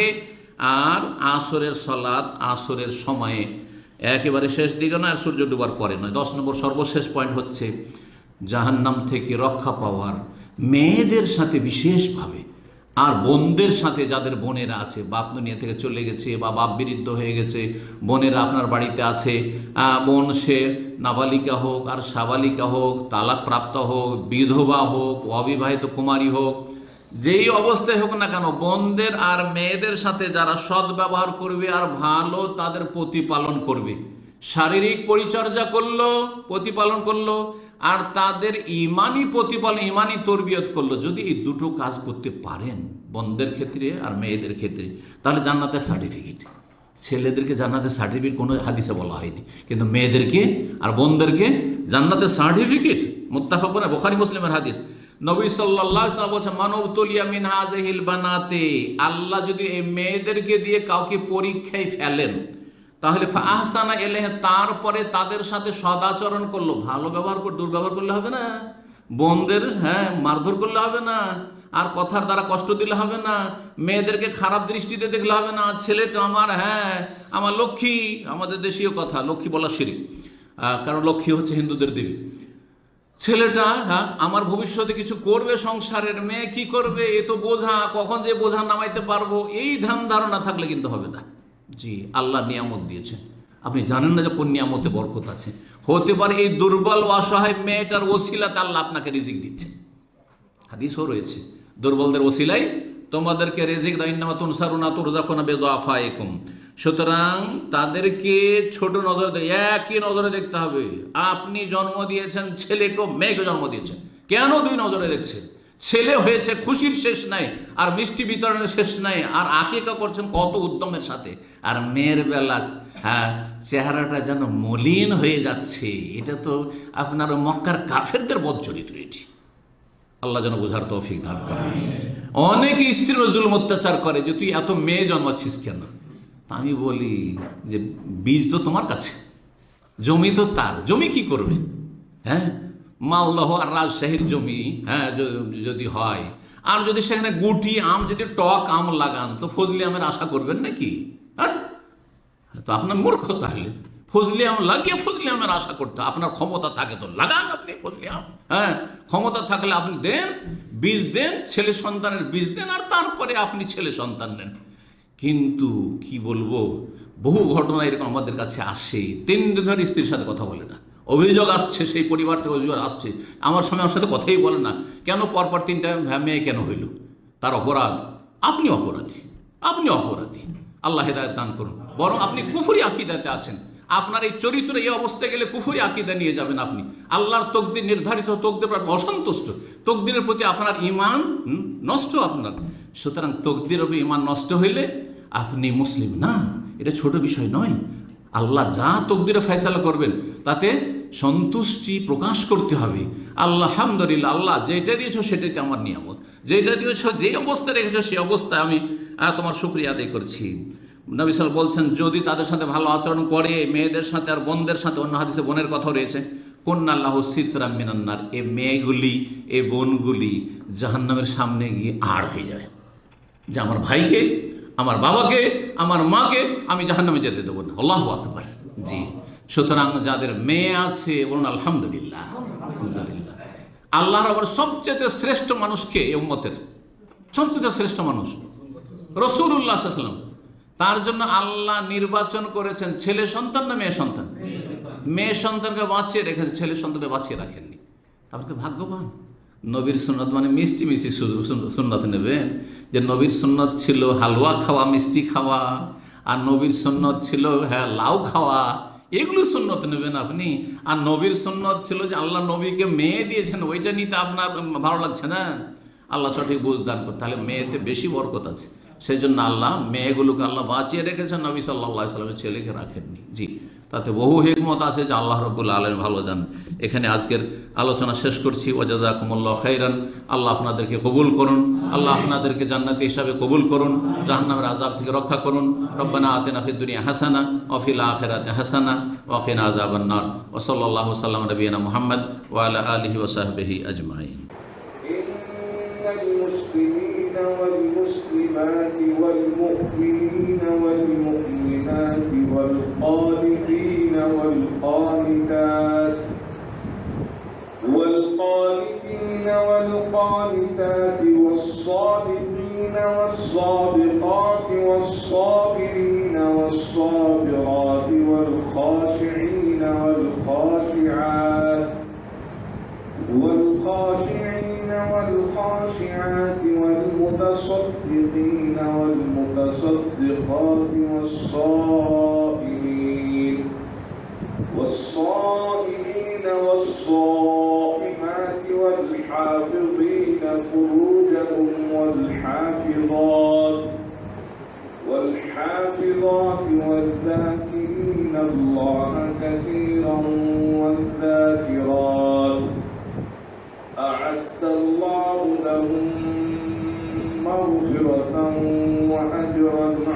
আর আসরের সালাত আসরের সময়ে, একেবারে শেষ দিকে নয় আর সূর্য ডুবার পরে নয়। 10 নম্বর সর্বশেষ পয়েন্ট হচ্ছে জাহান্নাম থেকে রক্ষা পাওয়ার মেয়েদের সাথে বিশেষভাবে, আর বোনদের সাথে, যাদের বোনেরা আছে, বাপ দুনিয়া থেকে চলে গেছে বা বাপ বিরুদ্ধ হয়ে গেছে, বোনেরা আপনার বাড়িতে আছে, বোন সে নাবালিকা হোক আর সাবালিকা হোক, তালাকপ্রাপ্ত হোক, বিধবা হোক, অবিবাহিত কুমারী হোক, যেই অবস্থায় হোক না কেন, বোনদের আর মেয়েদের সাথে যারা সদ্ব্যবহার করবে আর ভালো তাদের প্রতিপালন করবে, শারীরিক পরিচর্যা করলো, প্রতিপালন করলো, আর তাদের ইমানি প্রতিপালন, ইমানি তরবিয়ত করলো, যদি এই দুটো কাজ করতে পারেন বোনদের ক্ষেত্রে আর মেয়েদের ক্ষেত্রে, তাহলে জান্নাতের সার্টিফিকেট। ছেলেদেরকে জান্নাতের সার্টিফিকেট কোনো হাদিসে বলা হয়নি, কিন্তু মেয়েদেরকে আর বোনদেরকে জান্নাতের সার্টিফিকেট। মুত্তাফাকুন বুখারী মুসলিমের হাদিস। নবী সাল্লাল্লাহু আলাইহি ওয়াসাল্লাম বলেছেন, মান উবতুলিয়া মিন হাযিহিল বানাতে, আল্লাহ যদি এই মেয়েদেরকে দিয়ে কাউকে পরীক্ষায় ফেলেন, তাহলে ফাহসানা ইলাইহি, তারপরে তাদের সাথে সদাচরণ করলো, ভালো ব্যবহার করে, দুর্ব্যবহার করলে হবে না, বোনদের মারধর করলে হবে না, আর কথার দ্বারা কষ্ট দিলে হবে না, মেয়েদেরকে খারাপ দৃষ্টিতে দেখলে হবে না, ছেলেটা আমার আমার লক্ষ্মী, আমাদের দেশীয় কথা লক্ষ্মী বলা শিরক, কারণ লক্ষ্মী হচ্ছে হিন্দুদের দেবী। ছেলেটা আমার ভবিষ্যতে কিছু করবে সংসারের, মেয়ে কি করবে, এ তো বোঝা, কখন যে বোঝা নামাইতে পারবো, এই ধ্যান ধারণা থাকলে কিন্তু হবে না। জি, আল্লাহ নিয়ামত দিয়েছেন, আপনি জানেন না যে কোন নিয়ামতে বরকত আছে। হতে পারে এই দুর্বল অসহায় মেয়েটার ওসিলাতে আল্লাহ আপনাকে রিজিক দিচ্ছে, হাদিসও রয়েছে, দুর্বলদের ওসিলাই তোমাদেরকে রিজিক দাও, ইন্নামা তুনসারুনা তুরজাকুনা বিদুআফাইকুম। সুতরাং তাদেরকে ছোট নজরে, একই নজরে দেখতে হবে। আপনি জন্ম দিয়েছেন ছেলেকেও, মেয়েকে জন্ম দিয়েছেন, কেন 2 নজরে দেখছেন? ছেলে হয়েছে, খুশির শেষ নাই, আর মিষ্টি বিতরণের শেষ নাই, আর আকিকা করছেন কত উদ্যমের সাথে, আর মেয়ের বেলা চেহারাটা যেন মলিন হয়ে যাচ্ছে, এটা তো আপনার মক্কার কাফেরদের বদচরিত্র। এটি আল্লাহ যেন বোঝার তৌফিক দান করেন। অনেকে স্ত্রীর জুলুম অত্যাচার করে যে তুই এত মেয়ে জন্মাচ্ছিস কেন। আমি বলি যে বীজ তো তোমার কাছে, জমি তো তার, জমি কি করবে? মালদহ আর রাজশাহীর জমি যদি হয়, আর যদি সেখানে গুটি আম, যদি টক আম লাগান, তো ফজলি আমের আশা করবেন নাকি? তো আপনার মূর্খ। তাহলে ফজলি আম লাগিয়ে ফজলি আমের আশা করতে, আপনার ক্ষমতা থাকে তো লাগান আপনি ফজলি আম। ক্ষমতা থাকলে আপনি দেন, বীজ দেন, ছেলে সন্তানের বীজ দেন, আর তারপরে আপনি ছেলে সন্তান নেন। কিন্তু কি বলবো, বহু ঘটনা এরকম আমাদের কাছে আসে, 3 দিন ধরে স্ত্রীর সাথে কথা বলে না, অভিযোগ আসছে, সেই পরিবার থেকে অভিযোগ আসছে, আমার স্বামী আমার সাথে কথাই বলে না, কেন পরপর 3টা মেয়ে কেন হইল, তার অপরাধ। আপনি অপরাধী, আপনি অপরাধী, আল্লাহ হেদায়েত দান করুন। বরং আপনি কুফরি আকীদাতে আছেন, আপনার এই চরিত্র এই অবস্থায় গেলে কুফরি আকীদা নিয়ে যাবেন আপনি। আল্লাহর তকদির, নির্ধারিত তকদির আপনি অসন্তুষ্ট, তকদিরের প্রতি আপনার ঈমান নষ্ট আপনার। সুতরাং তকদিরের উপর ঈমান নষ্ট হইলে আপনি মুসলিম না, এটা ছোট বিষয় নয়। আল্লাহ যা তকদিরে ফয়সালা করবেন তাতে সন্তুষ্টি প্রকাশ করতে হবে। আলহামদুলিল্লাহ, আল্লাহ যেটা দিয়েছো সেটাতে আমার নিয়ামত, যেটা দিয়েছো যে অবস্থায় রেখেছো সেই অবস্থায় আমি তোমার শুকরিয়া আদায় করছি। নবী সাল্লাল্লাহু আলাইহি ওয়াসাল্লাম বলছেন, যদি তাদের সাথে ভালো আচরণ করে, মেয়েদের সাথে আর বোনদের সাথে, অন্য হাদিসে বোনের কথাও রয়েছে, কুন্নাল্লাহু সিতরাম মিনান নার, এই মেয়েগুলি, এই বোনগুলি জাহান্নামের সামনে গিয়ে আড় হয়ে যায়, যে আমার ভাইকে, আমার বাবাকে, আমার মাকে আমি জাহান্নামে যেতে দেবো না। আল্লাহু আকবার। জি, সুতরাং যাদের মেয়ে আছে বলুন আলহামদুলিল্লাহ, আলহামদুলিল্লাহ। আল্লাহর আবার সবচেয়ে শ্রেষ্ঠ মানুষকে, এই উম্মতের সবচেয়ে শ্রেষ্ঠ মানুষ রাসূলুল্লাহ সাল্লাল্লাহু আলাইহি ওয়াসাল্লাম। তার জন্য আল্লাহ নির্বাচন করেছেন ছেলে সন্তান না মেয়ে সন্তান? মেয়ে সন্তানকে বাঁচিয়ে রেখেছেন, ছেলে সন্তানকে বাঁচিয়ে রাখেননি। আপনি ভাগ্যবান। নবীর সুন্নত মানে মিষ্টি মিষ্টি সুন্নত নেবেন, যে নবীর সুন্নত ছিল হালুয়া খাওয়া, মিষ্টি খাওয়া, আর নবীর সুন্নত ছিল হ্যাঁ লাউ খাওয়া, এগুলো সুন্নত নেবেন আপনি। আর নবীর সুন্নত ছিল যে আল্লাহ নবীকে মেয়ে দিয়েছেন, ওইটা নিতে আপনার ভালো লাগছে না। আল্লাহ সঠিক বুঝ দান করতে, তাহলে মেয়েতে বেশি বরকত আছে। সেই জন্য আল্লাহ মেয়েগুলোকে আল্লাহ বাঁচিয়ে রেখেছেন, নবী সাল্লাল্লাহু আলাইহি ওয়াসাল্লামের ছেলেকে রাখেননি। জি, তাতে বহু হিকমত আছে যে আল্লাহ রাব্বুল আলামিন ভালো জানেন। এখানে আজকের আলোচনা শেষ করছি। ওয়া জাযাকুমুল্লাহু খাইরান। আল্লাহ আপনাদেরকে কবুল করুন, আল্লাহ আপনাদেরকে জান্নাতি হিসাবে কবুল করুন, জাহান্নামের আযাব থেকে রক্ষা করুন। রব্বানা আতিনা ফিদ দুনিয়া হাসানা ওয়া ফিল আখিরাতি হাসানা ওয়া কিনা আযাবান নার। ওয়া সাল্লাল্লাহু সাল্লাম আলা নবিয়িনা মুহাম্মদ ওয়া আলা আলিহি ওয়া সাহবিহি আজমাইন। المسلمين والمسلمات والمؤمنين والمؤمنات والقانتين والقانتات والصادقين والصادقات والصابرين والصابرات والخاشعين والخاشعات والخاشعات والمتصدقين والمتصدقات والصائمين والصائمات والحافظين فروجهم والحافظات والذاكرين الله كثيرا والذاكرات أعد الله لهم مغفرة وأجرا